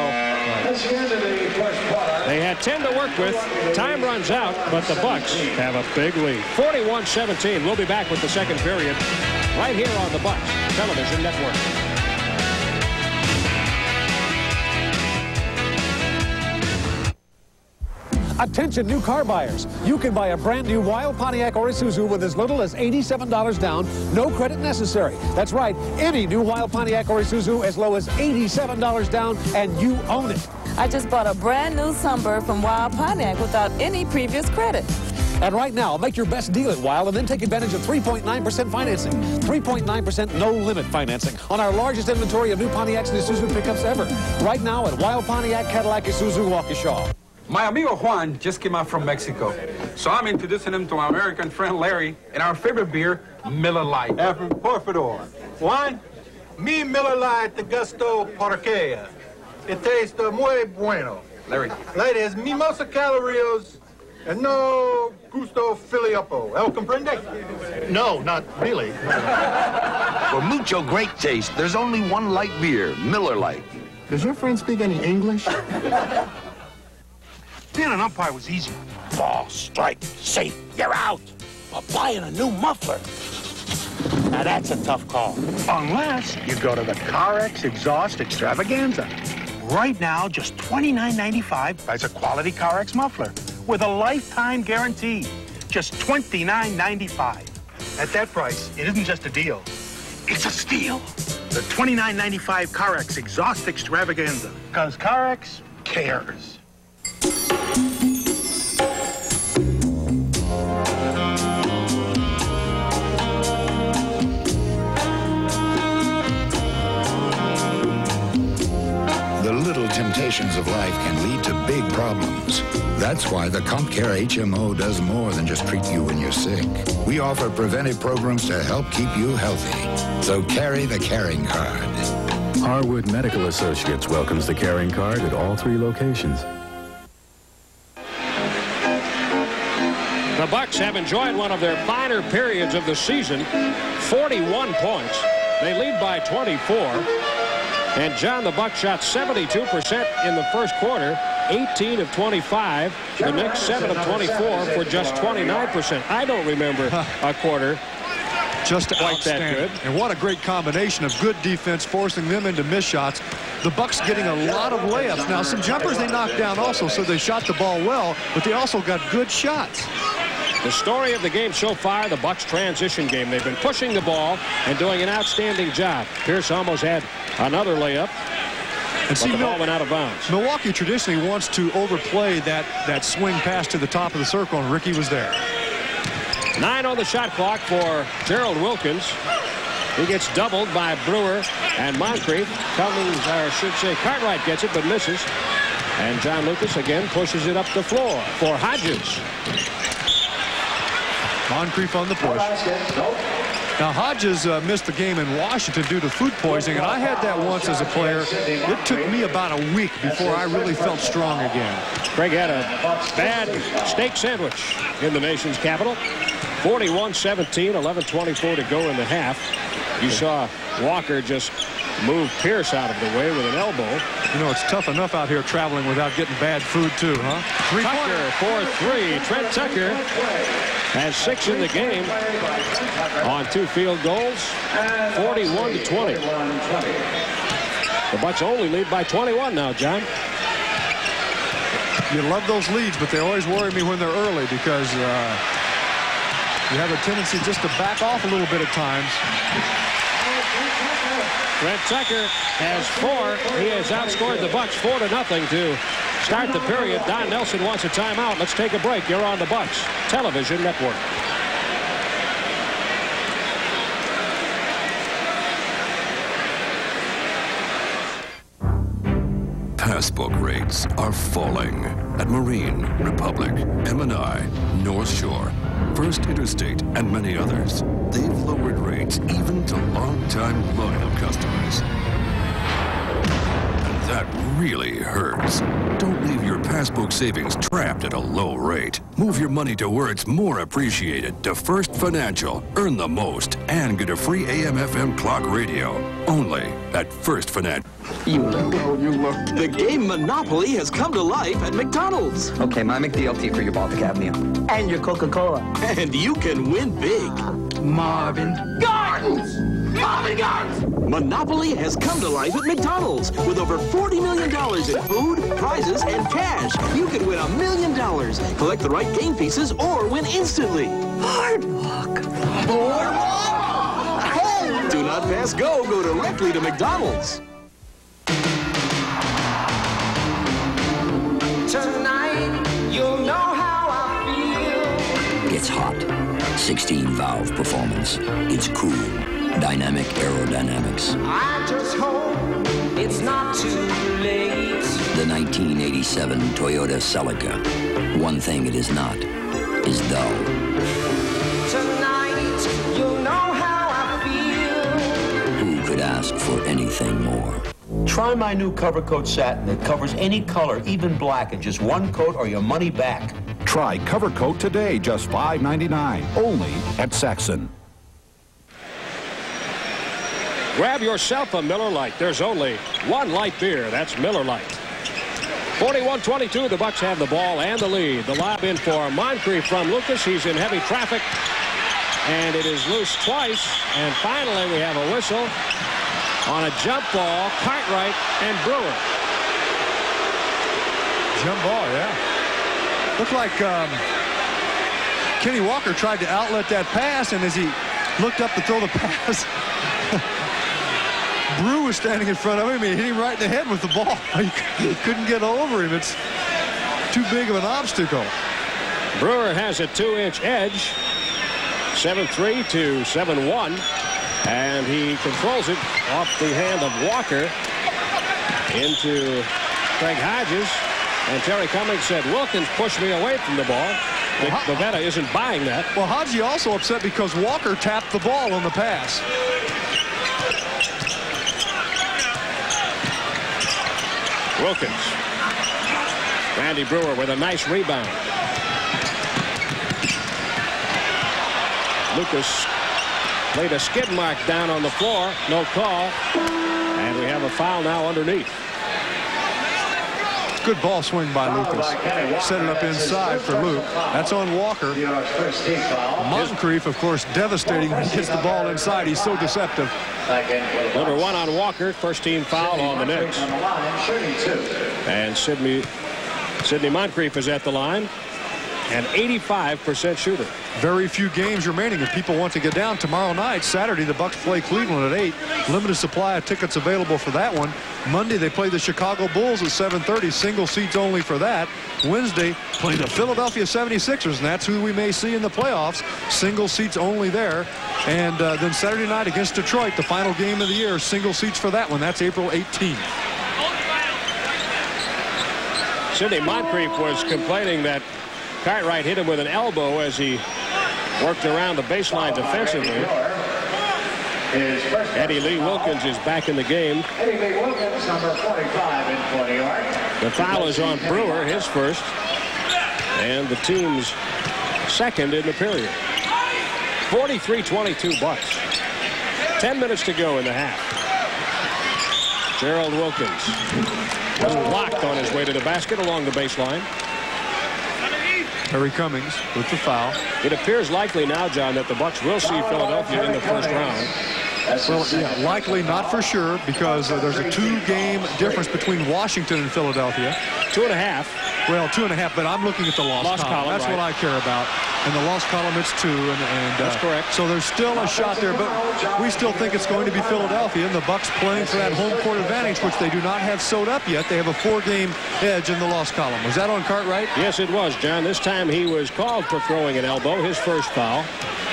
they had 10 to work with. Time runs out, but the Bucks have a big lead. 41-17. We'll be back with the second period right here on the Bucks Television Network. Attention new car buyers. You can buy a brand new Wild Pontiac or Isuzu with as little as $87 down. No credit necessary. That's right. Any new Wild Pontiac or Isuzu as low as $87 down and you own it. I just bought a brand new Sunbird from Wild Pontiac without any previous credit. And right now, make your best deal at Wild and then take advantage of 3.9% financing. 3.9% no-limit financing on our largest inventory of new Pontiacs and Isuzu pickups ever. Right now at Wild Pontiac Cadillac Isuzu Waukesha. My amigo Juan just came out from Mexico, so I'm introducing him to my American friend Larry and our favorite beer, Miller Lite. Por favor. Juan, mi Miller Lite de gusto porquería. It tastes muy bueno. Larry. Ladies, mimosa calories and no gusto filiopo. El comprende? No, not really. For mucho great taste, there's only one light beer, Miller Lite. Does your friend speak any English? Being an umpire was easy. Ball, strike, safe, you're out. But buying a new muffler, now that's a tough call. Unless you go to the CarX Exhaust Extravaganza. Right now, just $29.95 buys a quality CarX muffler with a lifetime guarantee. Just $29.95. At that price, it isn't just a deal. It's a steal. The $29.95 CarX Exhaust Extravaganza. Because CarX cares. The little temptations of life can lead to big problems. That's why the CompCare HMO does more than just treat you when you're sick. We offer preventive programs to help keep you healthy. So carry the caring card. Harwood Medical Associates welcomes the caring card at all 3 locations. The Bucks have enjoyed one of their finer periods of the season. 41 points. They lead by 24. And John, the Bucks shot 72% in the first quarter, 18 of 25. The Knicks 7 of 24 for just 29%. I don't remember a quarter just quite that good. And what a great combination of good defense, forcing them into missed shots. The Bucks getting a lot of layups. Now, some jumpers they knocked down also, so they shot the ball well, but they also got good shots. The story of the game so far, the Bucks transition game. They've been pushing the ball and doing an outstanding job. Pierce almost had another layup, but the ball went out of bounds. Milwaukee traditionally wants to overplay that swing pass to the top of the circle, and Ricky was there. 9 on the shot clock for Gerald Wilkins. He gets doubled by Brewer and Moncrief. Cummings, or I should say Cartwright, gets it but misses. And John Lucas again pushes it up the floor for Hodges. Moncrief on the push. Now, Hodges missed the game in Washington due to food poisoning, and I had that once as a player. It took me about a week before I really felt strong again. Craig had a bad steak sandwich in the nation's capital. 41-17, 11:24 to go in the half. You saw Walker just move Pierce out of the way with an elbow. You know, it's tough enough out here traveling without getting bad food, too, huh? Tucker for 3. Trent Tucker has 6 in the game on 2 field goals, 41-20. The Bucks only lead by 21 now, John. You love those leads, but they always worry me when they're early because you have a tendency just to back off a little bit at times. Trent Tucker has 4. He has outscored the Bucks 4-0 to start the period. Don Nelson wants a timeout. Let's take a break. You're on the Bucks Television Network. Passbook rates are falling at Marine, Republic, M&I, North Shore, First Interstate, and many others. They've lowered rates even to long-time loyal customers. And that really hurts. Don't leave your passbook savings trapped at a low rate. Move your money to where it's more appreciated to First Financial. Earn the most and get a free AM/FM clock radio. Only at First Financial. You look. Oh, you look. The game Monopoly has come to life at McDonald's. Okay, my McDLT for your Baltic Avenue. And your Coca-Cola. And you can win big. Marvin Gardens! Marvin Gardens! Monopoly has come to life at McDonald's with over $40 million in food, prizes, and cash. You could win $1 million, collect the right game pieces, or win instantly. Boardwalk. Boardwalk! Hey! Do not pass go. Go directly to McDonald's. Tonight, you'll know how I feel. It's hot. 16-valve performance. It's cool. Dynamic aerodynamics. I just hope it's not too late. The 1987 Toyota Celica. One thing it is not is dull. Tonight, you'll know how I feel. Who could ask for anything more? Try my new Cover Coat satin that covers any color, even black, in just one coat or your money back. Try Cover Coat today, just $5.99, only at Saxon. Grab yourself a Miller Lite. There's only one light beer. That's Miller Lite. 41-22, the Bucks have the ball and the lead. The lob in for Moncrief from Lucas. He's in heavy traffic, and it is loose twice. And finally, we have a whistle on a jump ball. Cartwright and Brewer. Jump ball, yeah. Looked like Kenny Walker tried to outlet that pass, and as he looked up to throw the pass, Brew was standing in front of him. He hit him right in the head with the ball. He couldn't get over him. It's too big of an obstacle. Brewer has a 2-inch edge, 7-3 to 7-1, and he controls it off the hand of Walker into Craig Hodges. And Terry Cummings said, Wilkins pushed me away from the ball. Bavetta isn't buying that. Well, Hodges also upset because Walker tapped the ball on the pass. Wilkins. Randy Brewer with a nice rebound. Lucas laid a skid mark down on the floor. No call. And we have a foul now underneath. Good ball swing by Lucas. Set it up inside for Luke. That's on Walker. Moncrief, of course, devastating when he gets the ball inside. He's so deceptive. Number 1 on Walker. First team foul on the Knicks. And Sidney Moncrief is at the line. An 85% shooter. Very few games remaining if people want to get down. Tomorrow night, Saturday, the Bucks play Cleveland at 8. Limited supply of tickets available for that one. Monday, they play the Chicago Bulls at 7:30. Single seats only for that. Wednesday, play the Philadelphia 76ers, and that's who we may see in the playoffs. Single seats only there. And then Saturday night against Detroit, the final game of the year. Single seats for that one. That's April 18th. Sidney Moncrief was complaining that Cartwright hit him with an elbow as he worked around the baseline defensively. Eddie Lee Wilkins is back in the game. Eddie Lee Wilkins, number 45 in for New York. The foul is on Brewer, his first, and the team's second in the period. 43-22 Bucks. 10 minutes to go in the half. Gerald Wilkins was blocked on his way to the basket along the baseline. Terry Cummings with the foul. It appears likely now, John, that the Bucks will see Philadelphia in the first round. Well, yeah, likely, not for sure, because there's a 2-game difference between Washington and Philadelphia. 2.5. Well, 2.5, but I'm looking at the lost column. That's right. What I care about. And the lost column, it's 2. And that's correct. So there's still a shot there, but we still think it's going to be Philadelphia. And the Bucks playing for that home court advantage, which they do not have sewed up yet. They have a 4-game edge in the lost column. Was that on Cartwright? Yes, it was, John. This time he was called for throwing an elbow, his first foul.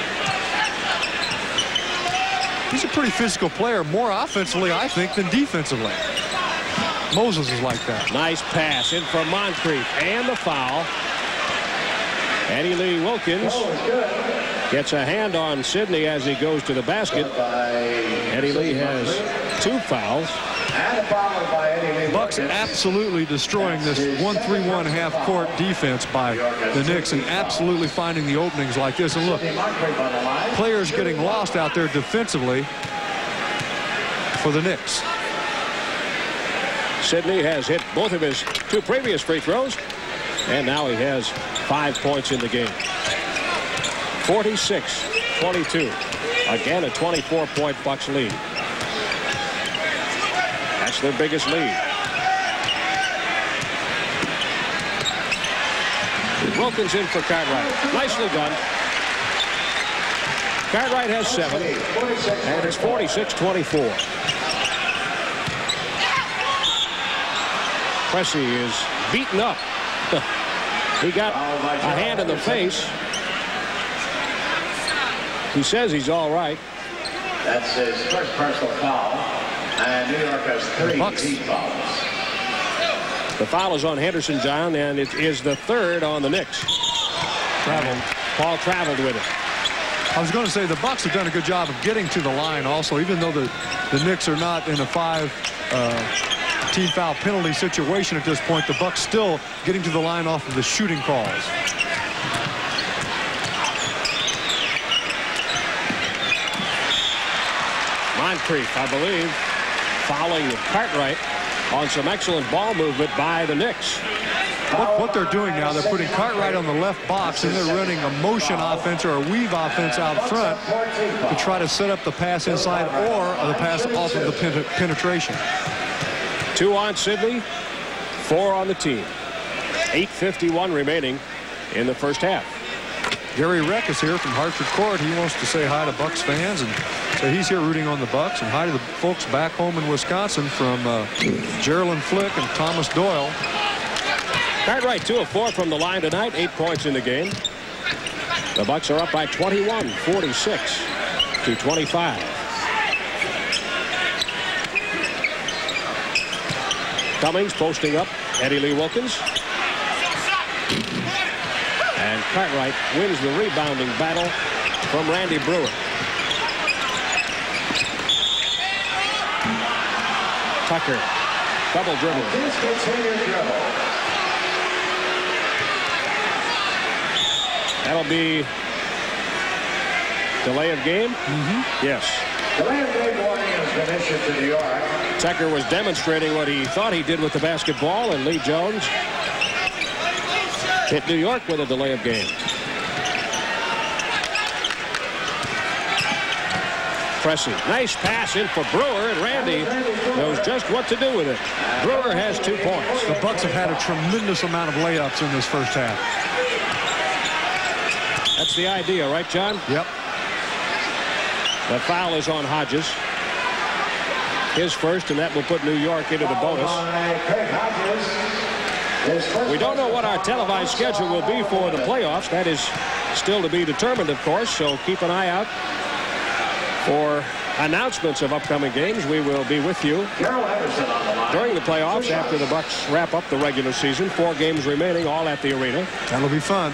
He's a pretty physical player, more offensively, I think, than defensively. Moses is like that. Nice pass in for Moncrief, and the foul. Eddie Lee Wilkins gets a hand on Sidney as he goes to the basket. Eddie Lee has 2 fouls. Bucks just absolutely destroying this 1-3-1 half-court defense by the Knicks and absolutely finding the openings like this. And look, players getting lost out there defensively for the Knicks. Sidney has hit both of his 2 previous free throws, and now he has 5 points in the game. 46-22. Again, a 24-point Bucks lead. That's their biggest lead. Wilkins in for Cartwright. Nicely done. Cartwright has 7, and it's 46-24. Pressey is beaten up. He got a hand in the face. He says he's all right. That's his first personal foul. And New York has 3 team fouls. The foul is on Henderson, John, and it is the 3rd on the Knicks. Paul traveled with it. I was going to say the Bucks have done a good job of getting to the line also, even though the Knicks are not in a 5-team foul penalty situation at this point. The Bucks still getting to the line off of the shooting calls. Moncrief, I believe, fouling Cartwright on some excellent ball movement by the Knicks. What they're doing now, they're putting Cartwright on the left box, and they're running a motion offense or a weave offense out front to try to set up the pass inside or the pass off of the penetration. 2 on Sidney, 4 on the team. 8:51 remaining in the first half. Gary Reck is here from Hartford Court. He wants to say hi to Bucks fans, and so he's here rooting on the Bucks, and hi to the folks back home in Wisconsin from Geraldine Flick and Thomas Doyle. Cartwright 2 of 4 from the line tonight, 8 points in the game. The Bucks are up by 21, 46-25. Cummings posting up Eddie Lee Wilkins. And Cartwright wins the rebounding battle from Randy Brewer. Tucker, double dribble. That'll be delay of game? Yes. Delay of game warning has been issued to New York. Tucker was demonstrating what he thought he did with the basketball, and Lee Jones hit New York with a delay of game. Pressey, nice pass in for Brewer, and Randy knows just what to do with it. Brewer has 2 points. The Bucks have had a tremendous amount of layups in this first half. That's the idea, right, John? Yep. The foul is on Hodges. His first, and that will put New York into the bonus. We don't know what our televised schedule will be for the playoffs. That is still to be determined, of course, so keep an eye out for announcements of upcoming games. We will be with you during the playoffs after the Bucks wrap up the regular season. 4 games remaining, all at the arena. That'll be fun.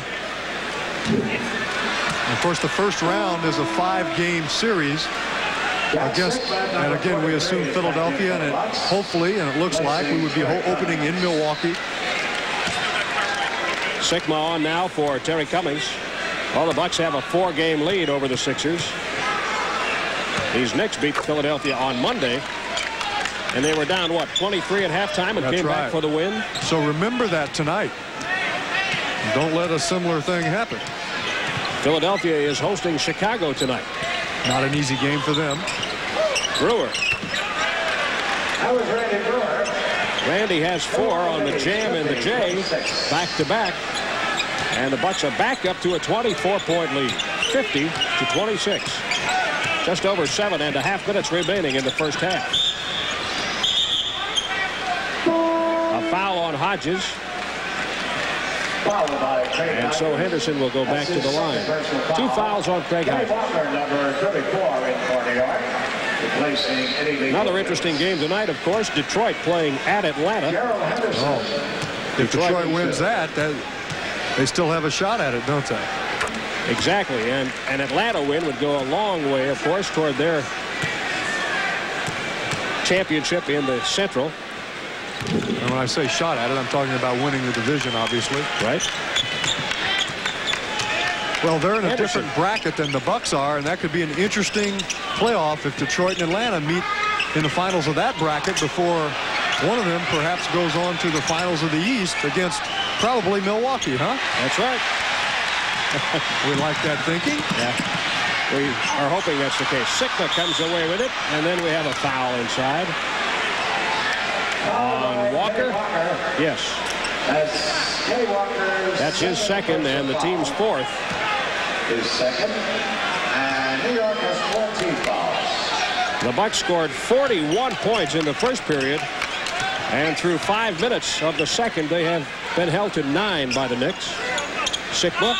And of course, the first round is a 5-game series against, and again, we assume Philadelphia, and it hopefully, and it looks like, we would be opening in Milwaukee. Sigma on now for Terry Cummings. Well, the Bucks have a 4-game lead over the Sixers. These Knicks beat Philadelphia on Monday, and they were down, what, 23 at halftime, and came back for the win? So remember that tonight. Don't let a similar thing happen. Philadelphia is hosting Chicago tonight. Not an easy game for them. Brewer. That was Randy Brewer. Randy has 4 on the jam and the J, back-to-back. And the Bucks are back up to a 24-point lead, 50-26. Just over 7.5 minutes remaining in the first half. A foul on Hodges. And so Henderson will go back to the line. 2 fouls on Craig Hodges. Another interesting game tonight, of course. Detroit playing at Atlanta. Oh. If Detroit wins that, they still have a shot at it, don't they? Exactly. And an Atlanta win would go a long way, of course, toward their championship in the Central. And when I say shot at it, I'm talking about winning the division, obviously. Right. Well, they're in a different bracket than the Bucks are, and that could be an interesting playoff if Detroit and Atlanta meet in the finals of that bracket before one of them perhaps goes on to the finals of the East against probably Milwaukee, huh? That's right. We like that thinking. Yeah. We are hoping that's the case. Sikma comes away with it, and then we have a foul inside. On Walker? Yes. That's his second and the team's fourth. His second. And New York has 14 fouls. The Bucks scored 41 points in the first period. And through 5 minutes of the second, they have been held to 9 by the Knicks. Sikma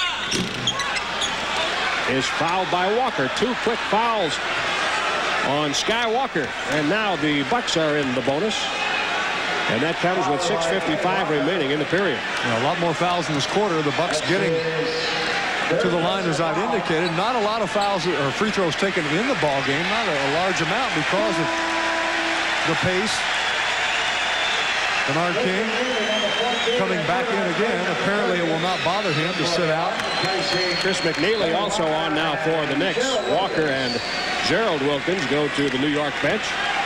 is fouled by Walker. 2 quick fouls on Skywalker. And now the Bucks are in the bonus. And that comes with 6:55 remaining in the period. A lot more fouls in this quarter. The Bucks getting to the line, as I've indicated. Not a lot of fouls or free throws taken in the ball game. Not a large amount because of the pace. Bernard King coming back in again. Apparently it will not bother him to sit out. Chris McNeely also on now for the Knicks. Walker and Gerald Wilkins go to the New York bench.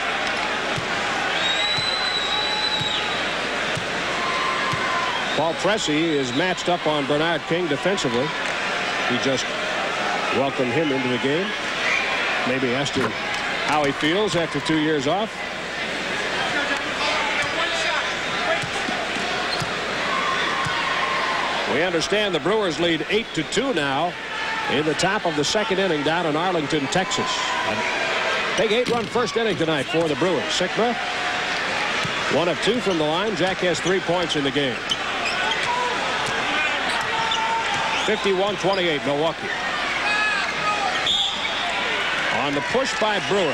Paul Pressey is matched up on Bernard King defensively. He just welcomed him into the game. Maybe asked him how he feels after 2 years off. We understand the Brewers lead 8-2 now in the top of the second inning down in Arlington, Texas. A big 8-run first inning tonight for the Brewers. Sikma, 1 of 2 from the line. Jack has 3 points in the game. 51-28 Milwaukee. On the push by Brewer.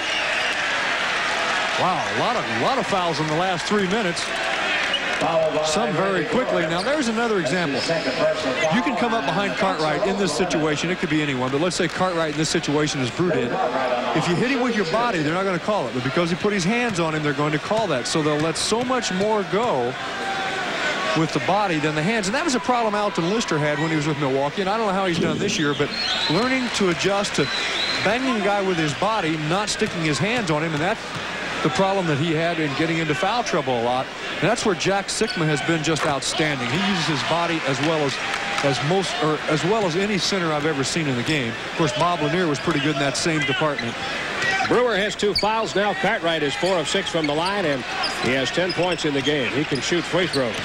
Wow, a lot of fouls in the last 3 minutes. Some very quickly. Now there's another example. You can come up behind Cartwright in this situation. It could be anyone, but let's say Cartwright in this situation is Brew did. If you hit him with your body, they're not going to call it. But because he put his hands on him, they're going to call that. So they'll let so much more go with the body than the hands. And that was a problem Alton Lister had when he was with Milwaukee. And I don't know how he's done this year, but learning to adjust to banging a guy with his body, not sticking his hands on him. And that's the problem that he had in getting into foul trouble a lot. And that's where Jack Sikma has been just outstanding. He uses his body as well as any center I've ever seen in the game. Of course, Bob Lanier was pretty good in that same department. Brewer has 2 fouls now. Cartwright is 4 of 6 from the line, and he has 10 points in the game. He can shoot free throws.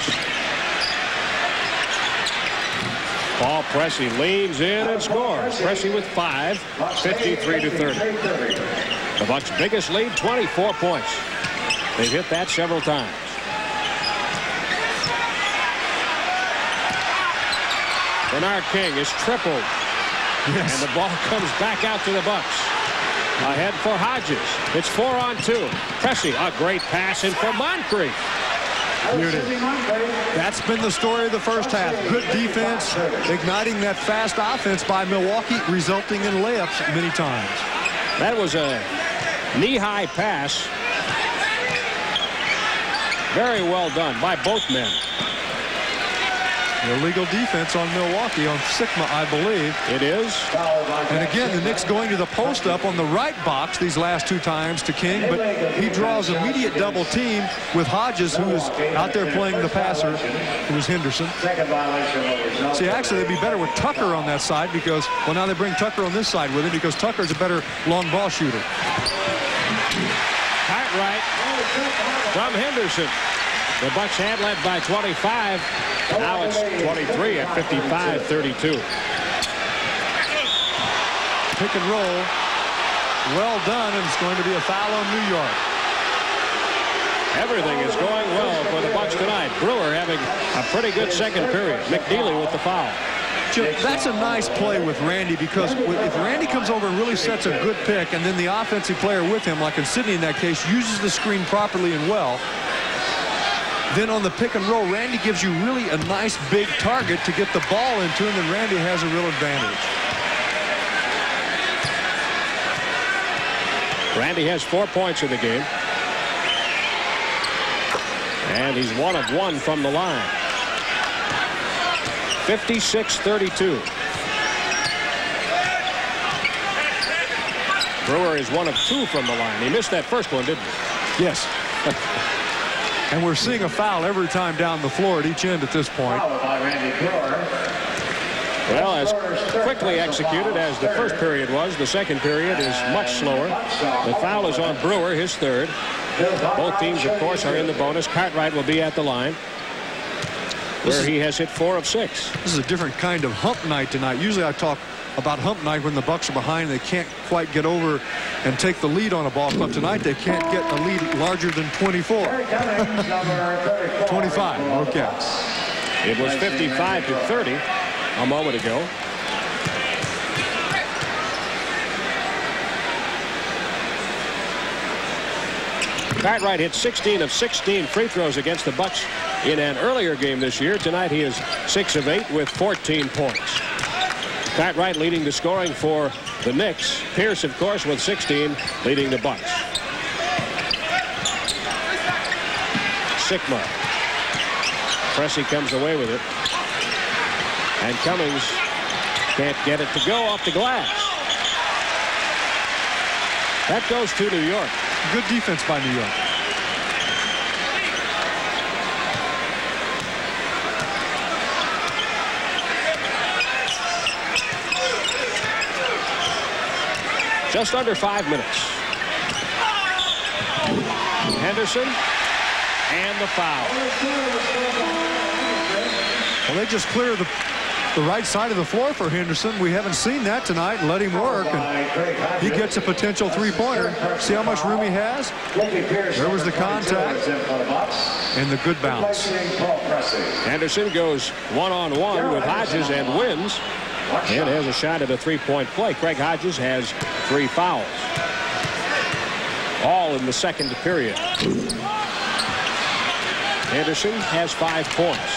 Paul Pressey leans in and scores. Pressey with 5, 53-30. The Bucks' biggest lead, 24 points. They've hit that several times. Bernard King is tripled. Yes. And the ball comes back out to the Bucks. Ahead for Hodges. It's 4-on-2. Pressey, a great pass in for Moncrief. That's been the story of the first half. Good defense, igniting that fast offense by Milwaukee, resulting in layups many times. That was a knee-high pass. Very well done by both men. Illegal defense on Milwaukee on Sikma, I believe. It is. And again, the Knicks going to the post up on the right box these last 2 times to King, but he draws immediate double team with Hodges, who is out there playing the passer, who is Henderson. See, actually, they'd be better with Tucker on that side because, well, now they bring Tucker on this side with him because Tucker's a better long ball shooter. Cartwright from Henderson. The Bucks had led by 25. Now it's 23 at 55-32. Pick and roll. Well done, and it's going to be a foul on New York. Everything is going well for the Bucks tonight. Brewer having a pretty good second period. McNeely with the foul. That's a nice play with Randy because if Randy comes over and really sets a good pick and then the offensive player with him, like in Sidney in that case, uses the screen properly and well, then on the pick and roll, Randy gives you really a nice big target to get the ball into, and then Randy has a real advantage. Randy has 4 points in the game. And he's 1 of 1 from the line. 56-32. Brewer is 1 of 2 from the line. He missed that first one, didn't he? Yes. And we're seeing a foul every time down the floor at each end at this point. Well, as quickly executed as the first period was, the second period is much slower. The foul is on Brewer, his third. Both teams, of course, are in the bonus. Cartwright will be at the line, where he has hit 4 of 6. This is a different kind of hump night tonight. Usually I talk about hump night when the Bucks are behind. They can't quite get over and take the lead on a ball club. Tonight they can't get a lead larger than 24. 25. Okay. It was 55-30 a moment ago. Cartwright hit 16 of 16 free throws against the Bucks in an earlier game this year. Tonight he is 6 of 8 with 14 points. Cartwright leading the scoring for the Knicks. Pierce, of course, with 16, leading the Bucks. Sikma. Pressey comes away with it. And Cummings can't get it to go off the glass. That goes to New York. Good defense by New York. Just under 5 minutes. Henderson and the foul. Well, they just clear the right side of the floor for Henderson. We haven't seen that tonight. Let him work, and he gets a potential three-pointer. See how much room he has? There was the contact and the good bounce. Henderson goes one-on-one with Hodges and wins. And has a shot at a three-point play. Craig Hodges has 3 fouls. All in the second period. Henderson has 5 points.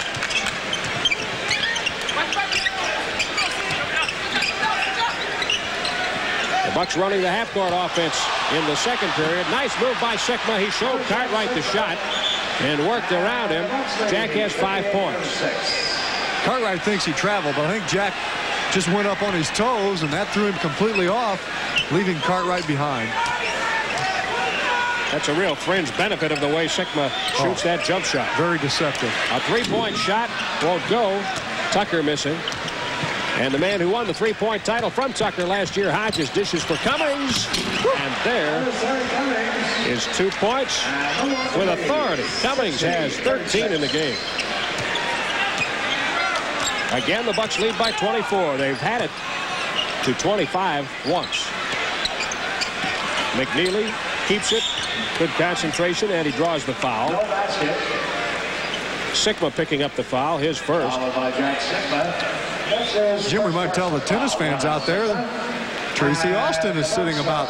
The Bucks running the half-court offense in the second period. Nice move by Sikma. He showed Cartwright the shot and worked around him. Jack has 5 points. Cartwright thinks he traveled, but I think Jack just went up on his toes, and that threw him completely off, leaving Cartwright behind. That's a real fringe benefit of the way Sikma shoots that jump shot. Very deceptive. A three-point shot won't go. Tucker missing. And the man who won the three-point title from Tucker last year, Hodges, dishes for Cummings. And there is 2 points with authority. Cummings has 13 in the game. Again, the Bucks lead by 24. They've had it to 25 once. McNeely keeps it. Good concentration, and he draws the foul. Sikma picking up the foul, his first. Jim, we might tell the tennis fans out there that Tracy Austin is sitting about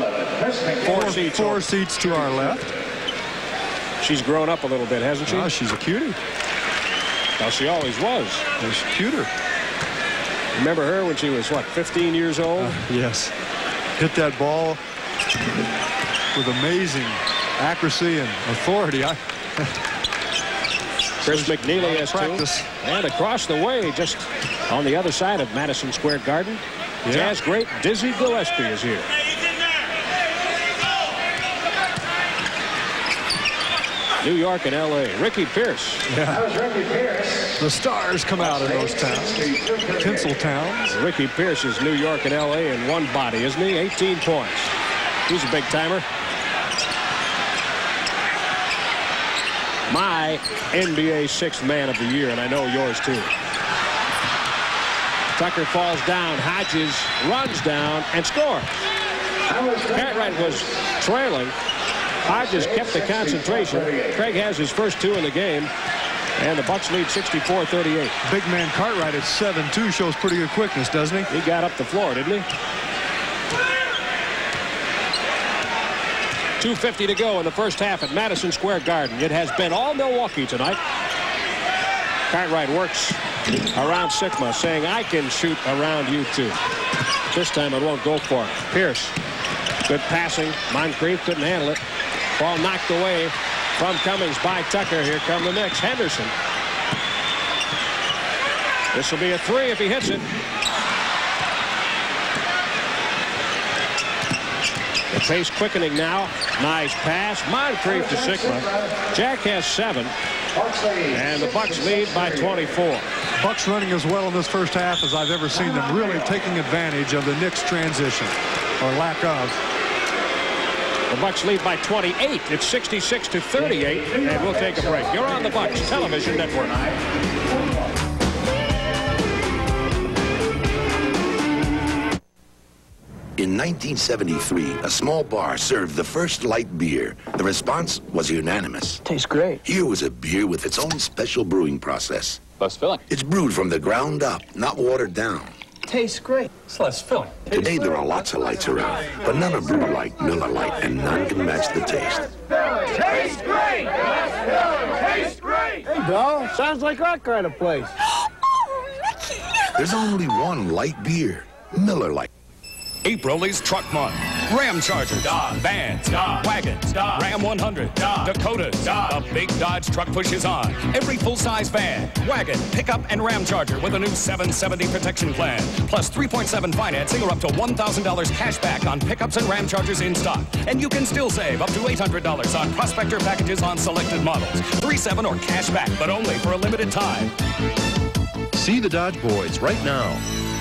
4 seats to our left. She's grown up a little bit, hasn't she? Oh, she's a cutie. Well, she always was. She's cuter. Remember her when she was, what, 15 years old? Yes. Hit that ball with amazing accuracy and authority. Chris McNeely has 2. And across the way, just on the other side of Madison Square Garden, Jazz great Dizzy Gillespie is here. New York and L.A. Ricky Pierce. Yeah. The stars come out of those towns. Tinsel towns. Ricky Pierce is New York and L.A. in one body, isn't he? 18 points. He's a big timer. My NBA 6th man of the year, and I know yours too. Tucker falls down. Hodges runs down and scores. Cartwright was trailing. Hodges kept the concentration. Craig has his first 2 in the game. And the Bucks lead 64-38. Big man Cartwright at 7'2" shows pretty good quickness, doesn't he? He got up the floor, didn't he? 2:50 to go in the first half at Madison Square Garden. It has been all Milwaukee tonight. Cartwright works around Sikma, saying, I can shoot around you too. This time it won't go for it. Pierce. Good passing. Moncrief couldn't handle it. Ball knocked away From Cummings by Tucker. Here come the Knicks. Henderson. This will be a 3 if he hits it. The pace quickening now. Nice pass. Moncrief to Sigma. Jack has 7. And the Bucks lead by 24. Bucks running as well in this first half as I've ever seen them, really taking advantage of the Knicks transition, or lack of. The Bucks lead by 28. It's 66-38, and we'll take a break. You're on the Bucks Television Network. In 1973, a small bar served the first light beer. The response was unanimous. Tastes great. Here was a beer with its own special brewing process. Less filling. It's brewed from the ground up, not watered down. Tastes great. It's less filling. Today there are lots of lights around, but none are brewed like Miller Lite, and none can match the taste. Tastes great! Tastes great! Hey, doll, sounds like our kind of place. There's only one light beer, Miller Lite. April is Truck Month. Ram Chargers, vans, wagons, Ram 100, Dakotas. The big Dodge truck push is on. Every full-size van, wagon, pickup, and Ram Charger with a new 770 protection plan. Plus 3.7 financing or up to $1,000 cash back on pickups and Ram Chargers in stock. And you can still save up to $800 on Prospector packages on selected models. 3.7 or cash back, but only for a limited time. See the Dodge boys right now.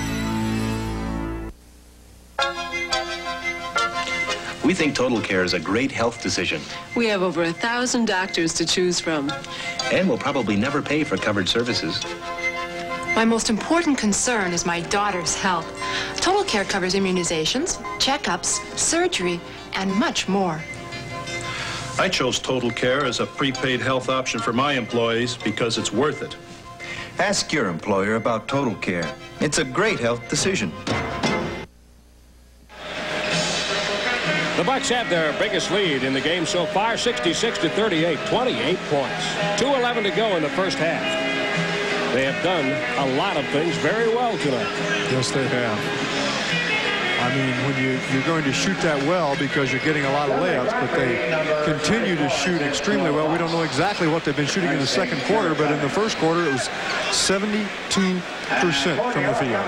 We think Total Care is a great health decision. We have over 1,000 doctors to choose from. And we'll probably never pay for covered services. My most important concern is my daughter's health. Total Care covers immunizations, checkups, surgery, and much more. I chose Total Care as a prepaid health option for my employees because it's worth it. Ask your employer about Total Care. It's a great health decision. The Bucks have their biggest lead in the game so far, 66-38, 28 points. 2:11 to go in the first half. They have done a lot of things very well tonight. Yes, they have. I mean, when you're going to shoot that well because you're getting a lot of layups, but they continue to shoot extremely well. We don't know exactly what they've been shooting in the second quarter, but in the first quarter it was 72% from the field.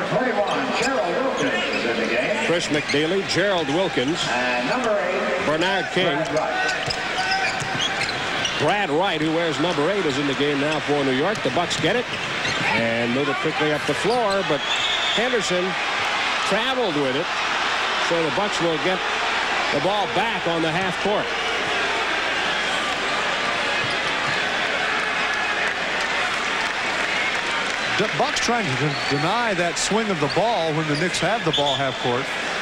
Chris McDaly, Gerald Wilkins, Bernard King. Brad Wright, who wears number 8, is in the game now for New York. The Bucks get it and move it quickly up the floor, but Henderson traveled with it, so the Bucks will get the ball back on the half court. The Bucks trying to deny that swing of the ball when the Knicks have the ball half court.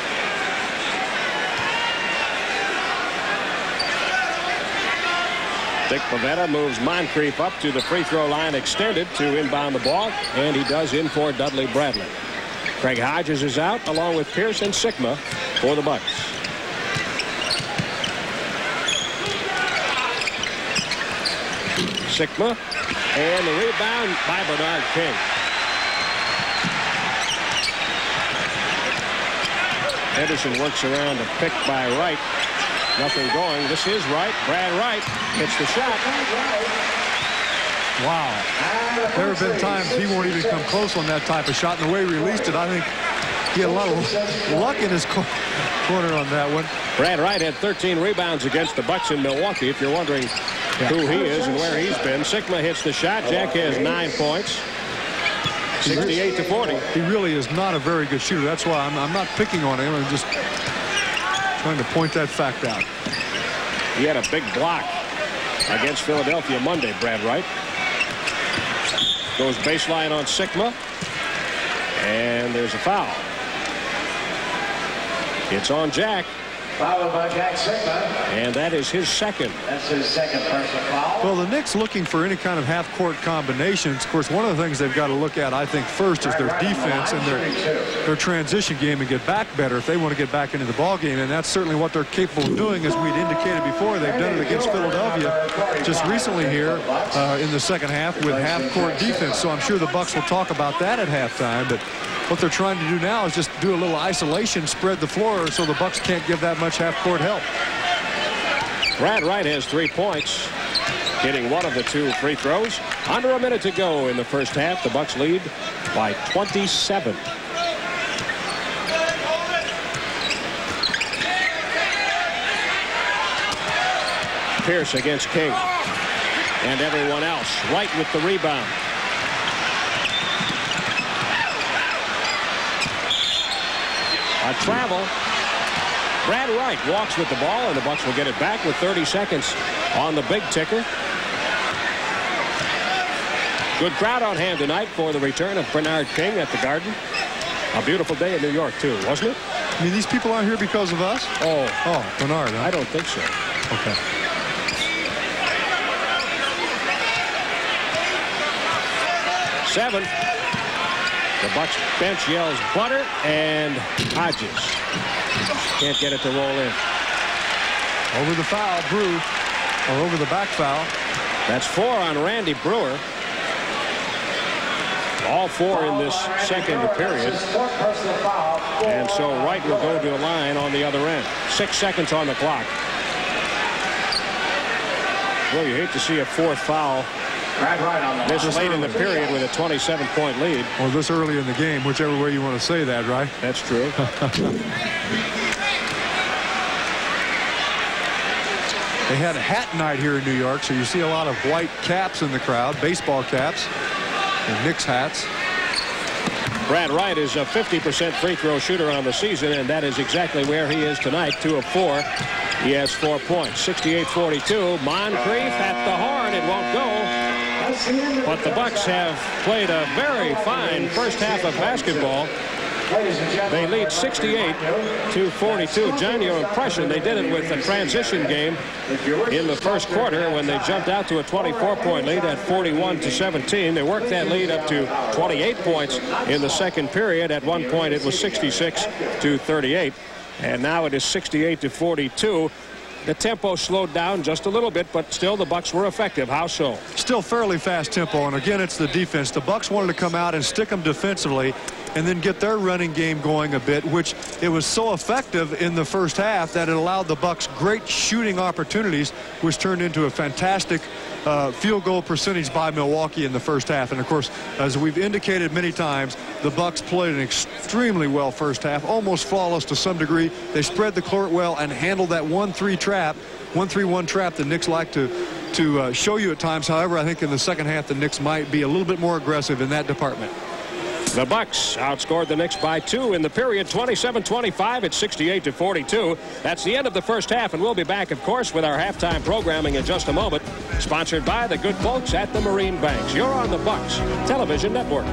Dick Pavetta moves Moncrief up to the free throw line extended to inbound the ball, and he does in for Dudley Bradley. Craig Hodges is out along with Pierce and Sigma for the Bucks. Sigma, and the rebound by Bernard King. Henderson works around a pick by Wright. Nothing going. This is Wright. Brad Wright hits the shot. Wow. There have been times he won't even come close on that type of shot. And the way he released it, I think he had a lot of luck in his corner on that one. Brad Wright had 13 rebounds against the Bucks in Milwaukee. If you're wondering who he is and where he's been, Sigma hits the shot. Jack has 9 points. 68-40. He really is not a very good shooter. That's why I'm not picking on him. I'm just trying to point that fact out. He had a big block against Philadelphia Monday, Brad Wright. Goes baseline on Sigma. And there's a foul. It's on Jack. Fouled by Jack Sigma. And that is his second. That's his second personal foul. Well, the Knicks looking for any kind of half-court combinations. Of course, one of the things they've got to look at, I think, first is their defense and their transition game and get back better if they want to get back into the ball game. And that's certainly what they're capable of doing, as we'd indicated before. They've done it against Philadelphia just recently here in the second half with half-court defense. So I'm sure the Bucks will talk about that at halftime. But what they're trying to do now is just do a little isolation, spread the floor so the Bucks can't give that much half-court help. Brad Wright has 3 points. hitting one of the 2 free throws. Under a minute to go in the first half. The Bucks lead by 27. Pierce against King. And everyone else. Wright with the rebound. A travel. Brad Wright walks with the ball, and the Bucks will get it back with 30 seconds on the big ticker. Good crowd on hand tonight for the return of Bernard King at the Garden. A beautiful day in New York, too, wasn't it? I mean, these people aren't here because of us? Oh, Bernard, huh? I don't think so. Okay. Seven. The Bucks bench yells butter, and Hodges can't get it to roll in. Over the foul, Brew, or over the back foul. That's 4 on Randy Brewer. All 4 in this second period. And so Wright will go to the line on the other end. 6 seconds on the clock. Well, you hate to see a 4th foul this late in the period with a 27-point lead. Or this early in the game, whichever way you want to say that, right? That's true. They had a hat night here in New York, so you see a lot of white caps in the crowd, baseball caps, and Knicks hats. Brad Wright is a 50% free throw shooter on the season, and that is exactly where he is tonight, 2 of 4. He has 4 points. 68-42. Moncrief at the horn. It won't go. But the Bucks have played a very fine first half of basketball. They lead 68-42. John, your impression, they did it with a transition game in the first quarter when they jumped out to a 24-point lead at 41-17. They worked that lead up to 28 points in the second period. At one point, it was 66-38. And now it is 68-42. The tempo slowed down just a little bit, but still the Bucks were effective. How so? Still fairly fast tempo, and again, it's the defense. The Bucks wanted to come out and stick them defensively and then get their running game going a bit, which it was so effective in the first half that it allowed the Bucks great shooting opportunities, which turned into a fantastic field goal percentage by Milwaukee in the first half. And of course, as we've indicated many times, the Bucks played an extremely well first half, almost flawless to some degree. They spread the court well and handled that 1-3 trap, 1-3-1 trap the Knicks like to show you at times. However, I think in the second half the Knicks might be a little bit more aggressive in that department. The Bucks outscored the Knicks by 2 in the period, 27-25 at 68-42. That's the end of the first half, and we'll be back, of course, with our halftime programming in just a moment. Sponsored by the good folks at the Marine Banks. You're on the Bucks Television Network.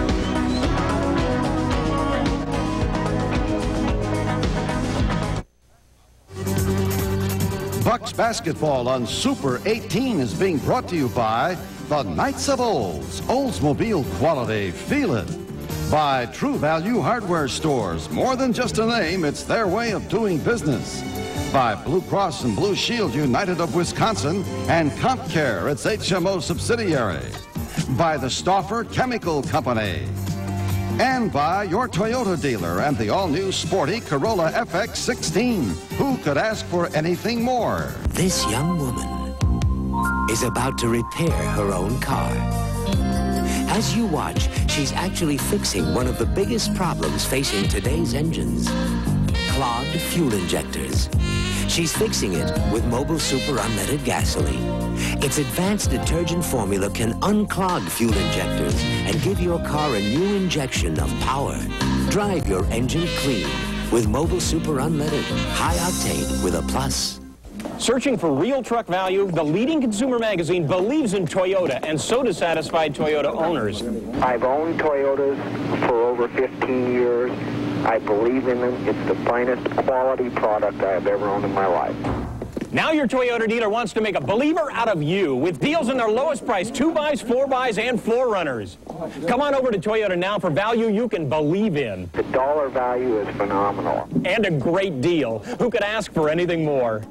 Bucks basketball on Super 18 is being brought to you by the Knights of Olds. Oldsmobile quality. Feel it. By True Value Hardware Stores. More than just a name, it's their way of doing business. By Blue Cross and Blue Shield United of Wisconsin and CompCare, its HMO subsidiary. By the Stauffer Chemical Company. And by your Toyota dealer and the all-new sporty Corolla FX16. Who could ask for anything more? This young woman is about to repair her own car. As you watch, she's actually fixing one of the biggest problems facing today's engines: clogged fuel injectors. She's fixing it with Mobile Super Unleaded Gasoline. Its advanced detergent formula can unclog fuel injectors and give your car a new injection of power. Drive your engine clean with Mobile Super Unleaded. High octane with a plus. Searching for real truck value, the leading consumer magazine believes in Toyota, and so do satisfied Toyota owners. I've owned Toyotas for over 15 years. I believe in them. It's the finest quality product I have ever owned in my life. Now your Toyota dealer wants to make a believer out of you with deals in their lowest price 2-bys, 4-bys, and 4Runners. Come on over to Toyota now for value you can believe in. The dollar value is phenomenal. And a great deal. Who could ask for anything more?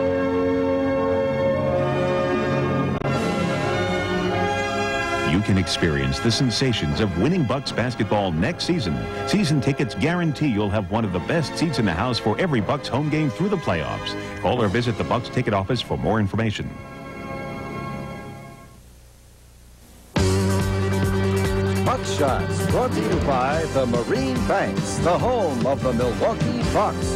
You can Experience the sensations of winning Bucks basketball next season. Season tickets guarantee you'll have one of the best seats in the house for every Bucks home game through the playoffs. Call or visit the Bucks ticket office for more information. Bucks Shots, brought to you by the Marine Banks, the home of the Milwaukee Bucks.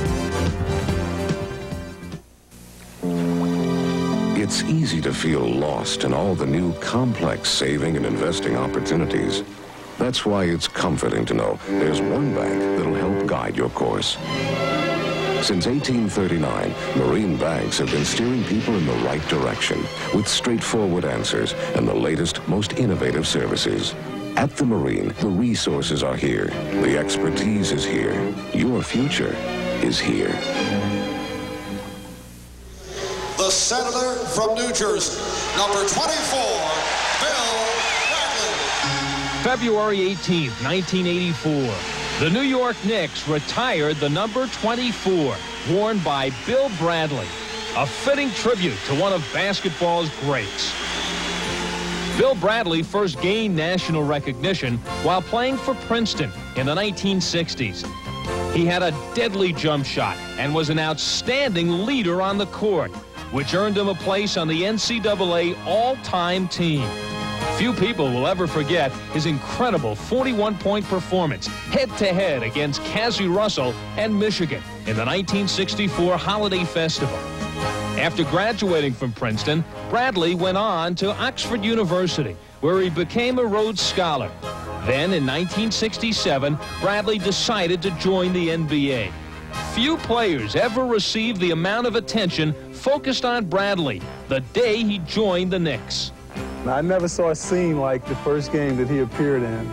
It's easy to feel lost in all the new complex saving and investing opportunities. That's why it's comforting to know there's one bank that'll help guide your course. Since 1839, Marine banks have been steering people in the right direction with straightforward answers and the latest, most innovative services. At the Marine, the resources are here. The expertise is here. Your future is here. The senator from New Jersey, number 24, Bill Bradley. February 18th, 1984. The New York Knicks retired the number 24, worn by Bill Bradley, a fitting tribute to one of basketball's greats. Bill Bradley first gained national recognition while playing for Princeton in the 1960s. He had a deadly jump shot and was an outstanding leader on the court, which earned him a place on the NCAA all-time team. Few people will ever forget his incredible 41-point performance head-to-head against Cassie Russell and Michigan in the 1964 Holiday Festival. After graduating from Princeton, Bradley went on to Oxford University, where he became a Rhodes Scholar. Then, in 1967, Bradley decided to join the NBA. Few players ever received the amount of attention focused on Bradley the day he joined the Knicks. I never saw a scene like the first game that he appeared in.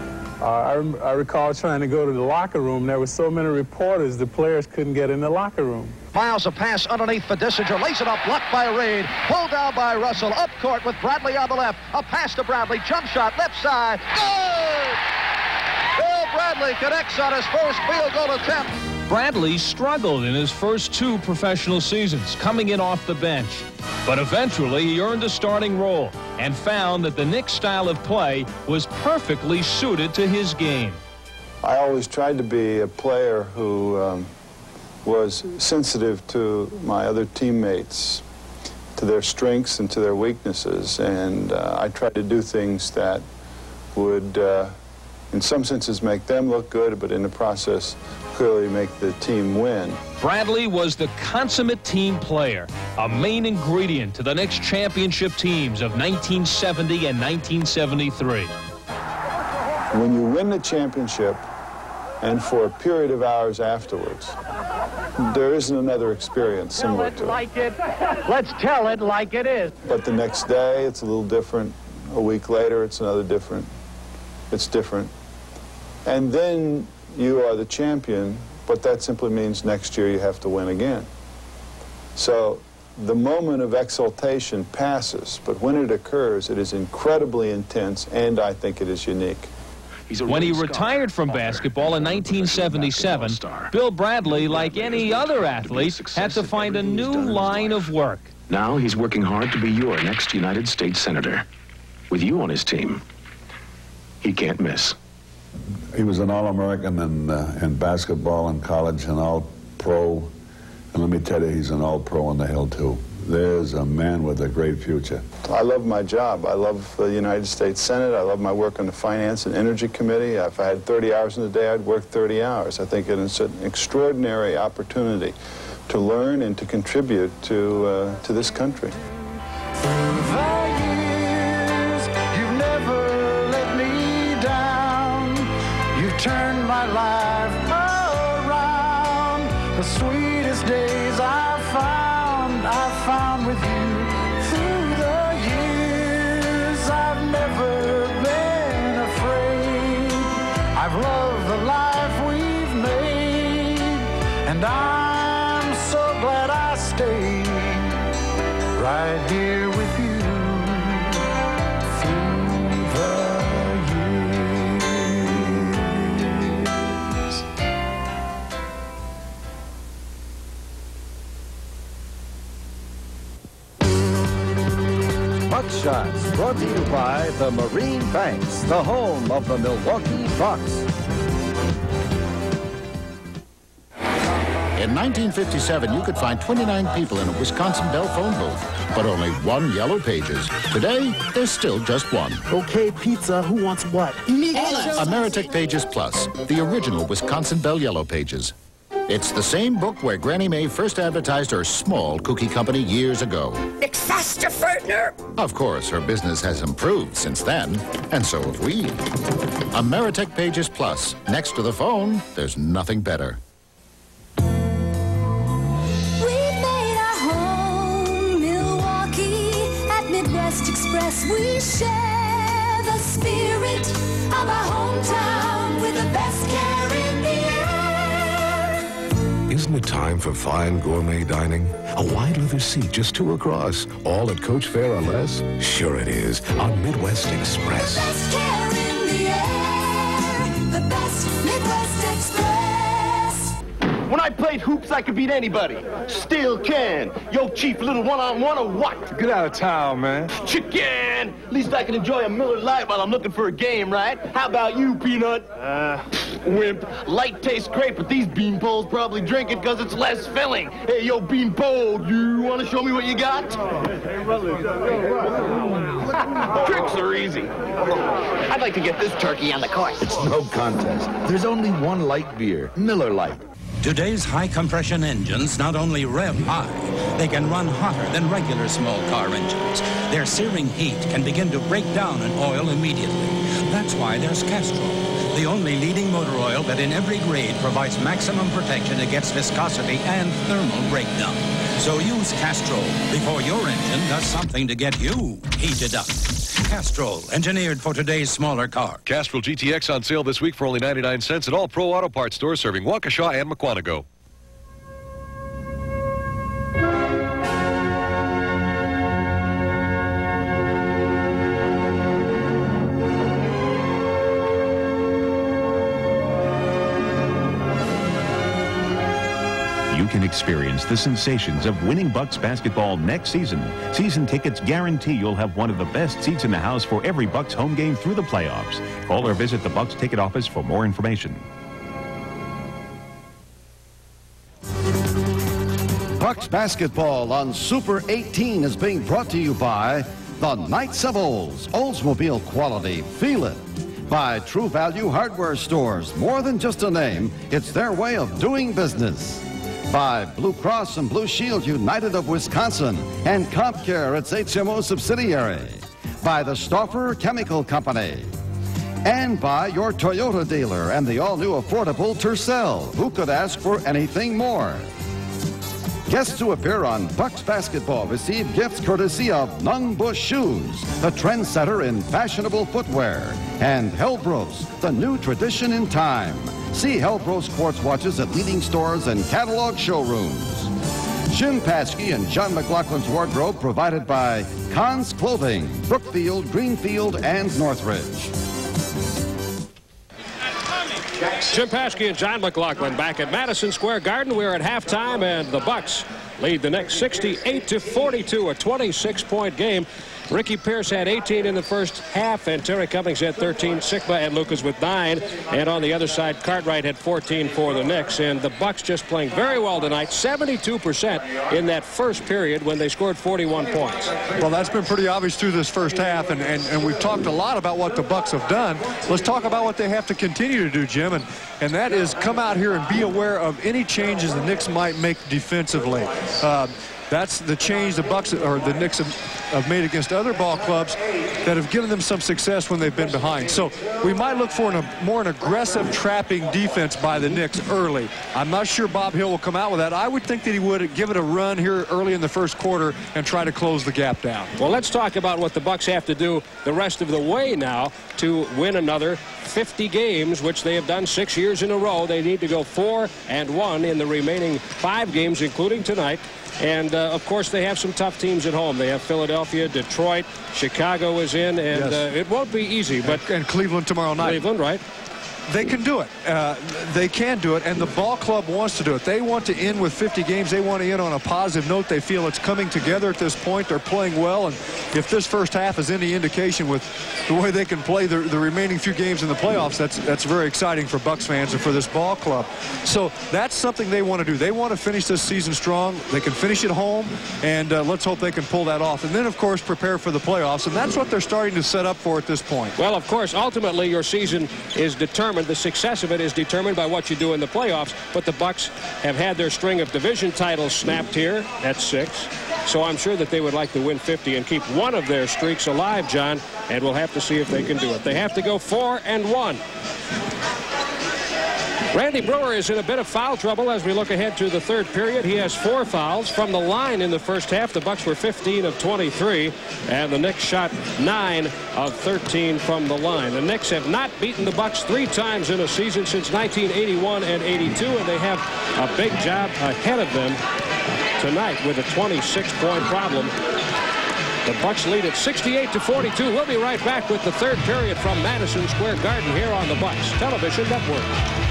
I recall trying to go to the locker room. There were so many reporters, the players couldn't get in the locker room. Files a pass underneath for Dissinger, lays it up, blocked by Reed, pulled down by Russell, up court with Bradley on the left, a pass to Bradley, jump shot, left side, good! Bill Bradley connects on his first field goal attempt. Bradley struggled in his first two professional seasons, coming in off the bench. But eventually he earned a starting role and found that the Knicks' style of play was perfectly suited to his game. I always tried to be a player who was sensitive to my other teammates, to their strengths and to their weaknesses, and I tried to do things that would, in some senses, make them look good, but in the process, clearly make the team win. Bradley was the consummate team player, a main ingredient to the Knicks championship teams of 1970 and 1973. When you win the championship, and for a period of hours afterwards, there isn't another experience similar to it. Like it. Let's tell it like it is. But the next day, it's a little different. A week later, it's another different. It's different. And then you are the champion, but that simply means next year you have to win again. So the moment of exultation passes, but when it occurs, it is incredibly intense, and I think it is unique. When he retired from basketball in 1977, Bill Bradley, like any other athlete, had to find a new line of work. Now he's working hard to be your next United States Senator. With you on his team, he can't miss. He was an All-American in basketball in college, an All-Pro. And let me tell you, he's an All-Pro on the Hill, too. There's a man with a great future. I love my job. I love the United States Senate. I love my work on the Finance and Energy Committee. If I had 30 hours in a day, I'd work 30 hours. I think it's an extraordinary opportunity to learn and to contribute to this country. Turned my life around. The sweetest days I found with you. Through the years, I've never been afraid. I've loved the life we've made, and I'm so glad I stayed right here with you. Shots, brought to you by the Marine Banks, the home of the Milwaukee Bucks. In 1957, you could find 29 people in a Wisconsin Bell phone booth, but only one Yellow Pages. Today, there's still just one. Okay, pizza, who wants what? Ameritech Pages Plus, the original Wisconsin Bell Yellow Pages. It's the same book where Granny Mae first advertised her small cookie company years ago. Of course, her business has improved since then, and so have we. Ameritech Pages Plus. Next to the phone, there's nothing better. Express, we share the spirit of our hometown with the best care in the air. Isn't it time for fine gourmet dining? A wide leather seat just 2 across, all at coach fare or less? Sure it is, on Midwest Express. The best care in the air, the best Midwest Express. When I played hoops, I could beat anybody. Still can. Yo, Chief, little one-on-one or what? Get out of town, man. Chicken! At least I can enjoy a Miller Lite while I'm looking for a game, right? How about you, Peanut? Wimp. Light tastes great, but these beanpoles probably drink it because it's less filling. Hey, yo, beanpole, you want to show me what you got? Tricks are easy. I'd like to get this turkey on the course. It's no contest. There's only one light beer, Miller Lite. Today's high-compression engines not only rev high, they can run hotter than regular small car engines. Their searing heat can begin to break down an oil immediately. That's why there's Castrol, the only leading motor oil that in every grade provides maximum protection against viscosity and thermal breakdown. So use Castrol before your engine does something to get you heated up. Castrol, engineered for today's smaller car. Castrol GTX on sale this week for only 99 cents at all Pro Auto Parts stores serving Waukesha and Mukwonago. You can experience the sensations of winning Bucks basketball next season. Season tickets guarantee you'll have one of the best seats in the house for every Bucks home game through the playoffs. Call or visit the Bucks ticket office for more information. Bucks basketball on Super 18 is being brought to you by the Knights of Oldsmobile quality. Feel it. By True Value Hardware Stores. More than just a name, it's their way of doing business. By Blue Cross and Blue Shield United of Wisconsin and CompCare, its HMO subsidiary. By the Stauffer Chemical Company. And by your Toyota dealer and the all-new affordable Tercel. Who could ask for anything more? Guests who appear on Bucks basketball receive gifts courtesy of Nung Bush Shoes, the trendsetter in fashionable footwear, and Hellbros, the new tradition in time. See Hellbros quartz watches at leading stores and catalog showrooms. Jim Paskey and John McLaughlin's wardrobe provided by Conn's Clothing, Brookfield, Greenfield, and Northridge. Jim Paskey and John McLaughlin back at Madison Square Garden. We're at halftime, and the Bucks lead the Knicks 68-42, a 26-point game. Ricky Pierce had 18 in the first half, and Terry Cummings had 13. Sigma and Lucas with 9. And on the other side, Cartwright had 14 for the Knicks. And the Bucks just playing very well tonight, 72% in that first period when they scored 41 points. Well, that's been pretty obvious through this first half, and we've talked a lot about what the Bucks have done. Let's talk about what they have to continue to do, Jim, and that is come out here and be aware of any changes the Knicks might make defensively. That's the change the Bucks or the Knicks have made against other ball clubs that have given them some success when they've been behind. So we might look for an aggressive trapping defense by the Knicks early. I'm not sure Bob Hill will come out with that. I would think that he would give it a run here early in the first quarter and try to close the gap down. Well, let's talk about what the Bucks have to do the rest of the way now to win another 50 games, which they have done 6 years in a row. They need to go 4-1 in the remaining 5 games, including tonight. And, of course, they have some tough teams at home. They have Philadelphia, Detroit, Chicago is in, and yes. It won't be easy. But and Cleveland tomorrow night. Cleveland, right. they can do it. They can do it, and the ball club wants to do it. They want to end with 50 games. They want to end on a positive note. They feel it's coming together at this point. They're playing well, and if this first half is any indication with the way they can play the remaining few games in the playoffs, that's very exciting for Bucks fans and for this ball club. So that's something they want to do. They want to finish this season strong. They can finish at home, and let's hope they can pull that off. And then, of course, prepare for the playoffs, and that's what they're starting to set up for at this point. Well, of course, ultimately your season is determined. The success of it is determined by what you do in the playoffs, but the Bucks have had their string of division titles snapped here at 6. So I'm sure that they would like to win 50 and keep one of their streaks alive, John, and we'll have to see if they can do it. They have to go 4-1. Randy Brewer is in a bit of foul trouble as we look ahead to the third period. He has 4 fouls. From the line in the first half, the Bucks were 15 of 23, and the Knicks shot 9 of 13 from the line. The Knicks have not beaten the Bucks 3 times in a season since 1981 and 82, and they have a big job ahead of them tonight with a 26-point problem. The Bucks lead at 68-42. We'll be right back with the third period from Madison Square Garden here on the Bucks Television Network.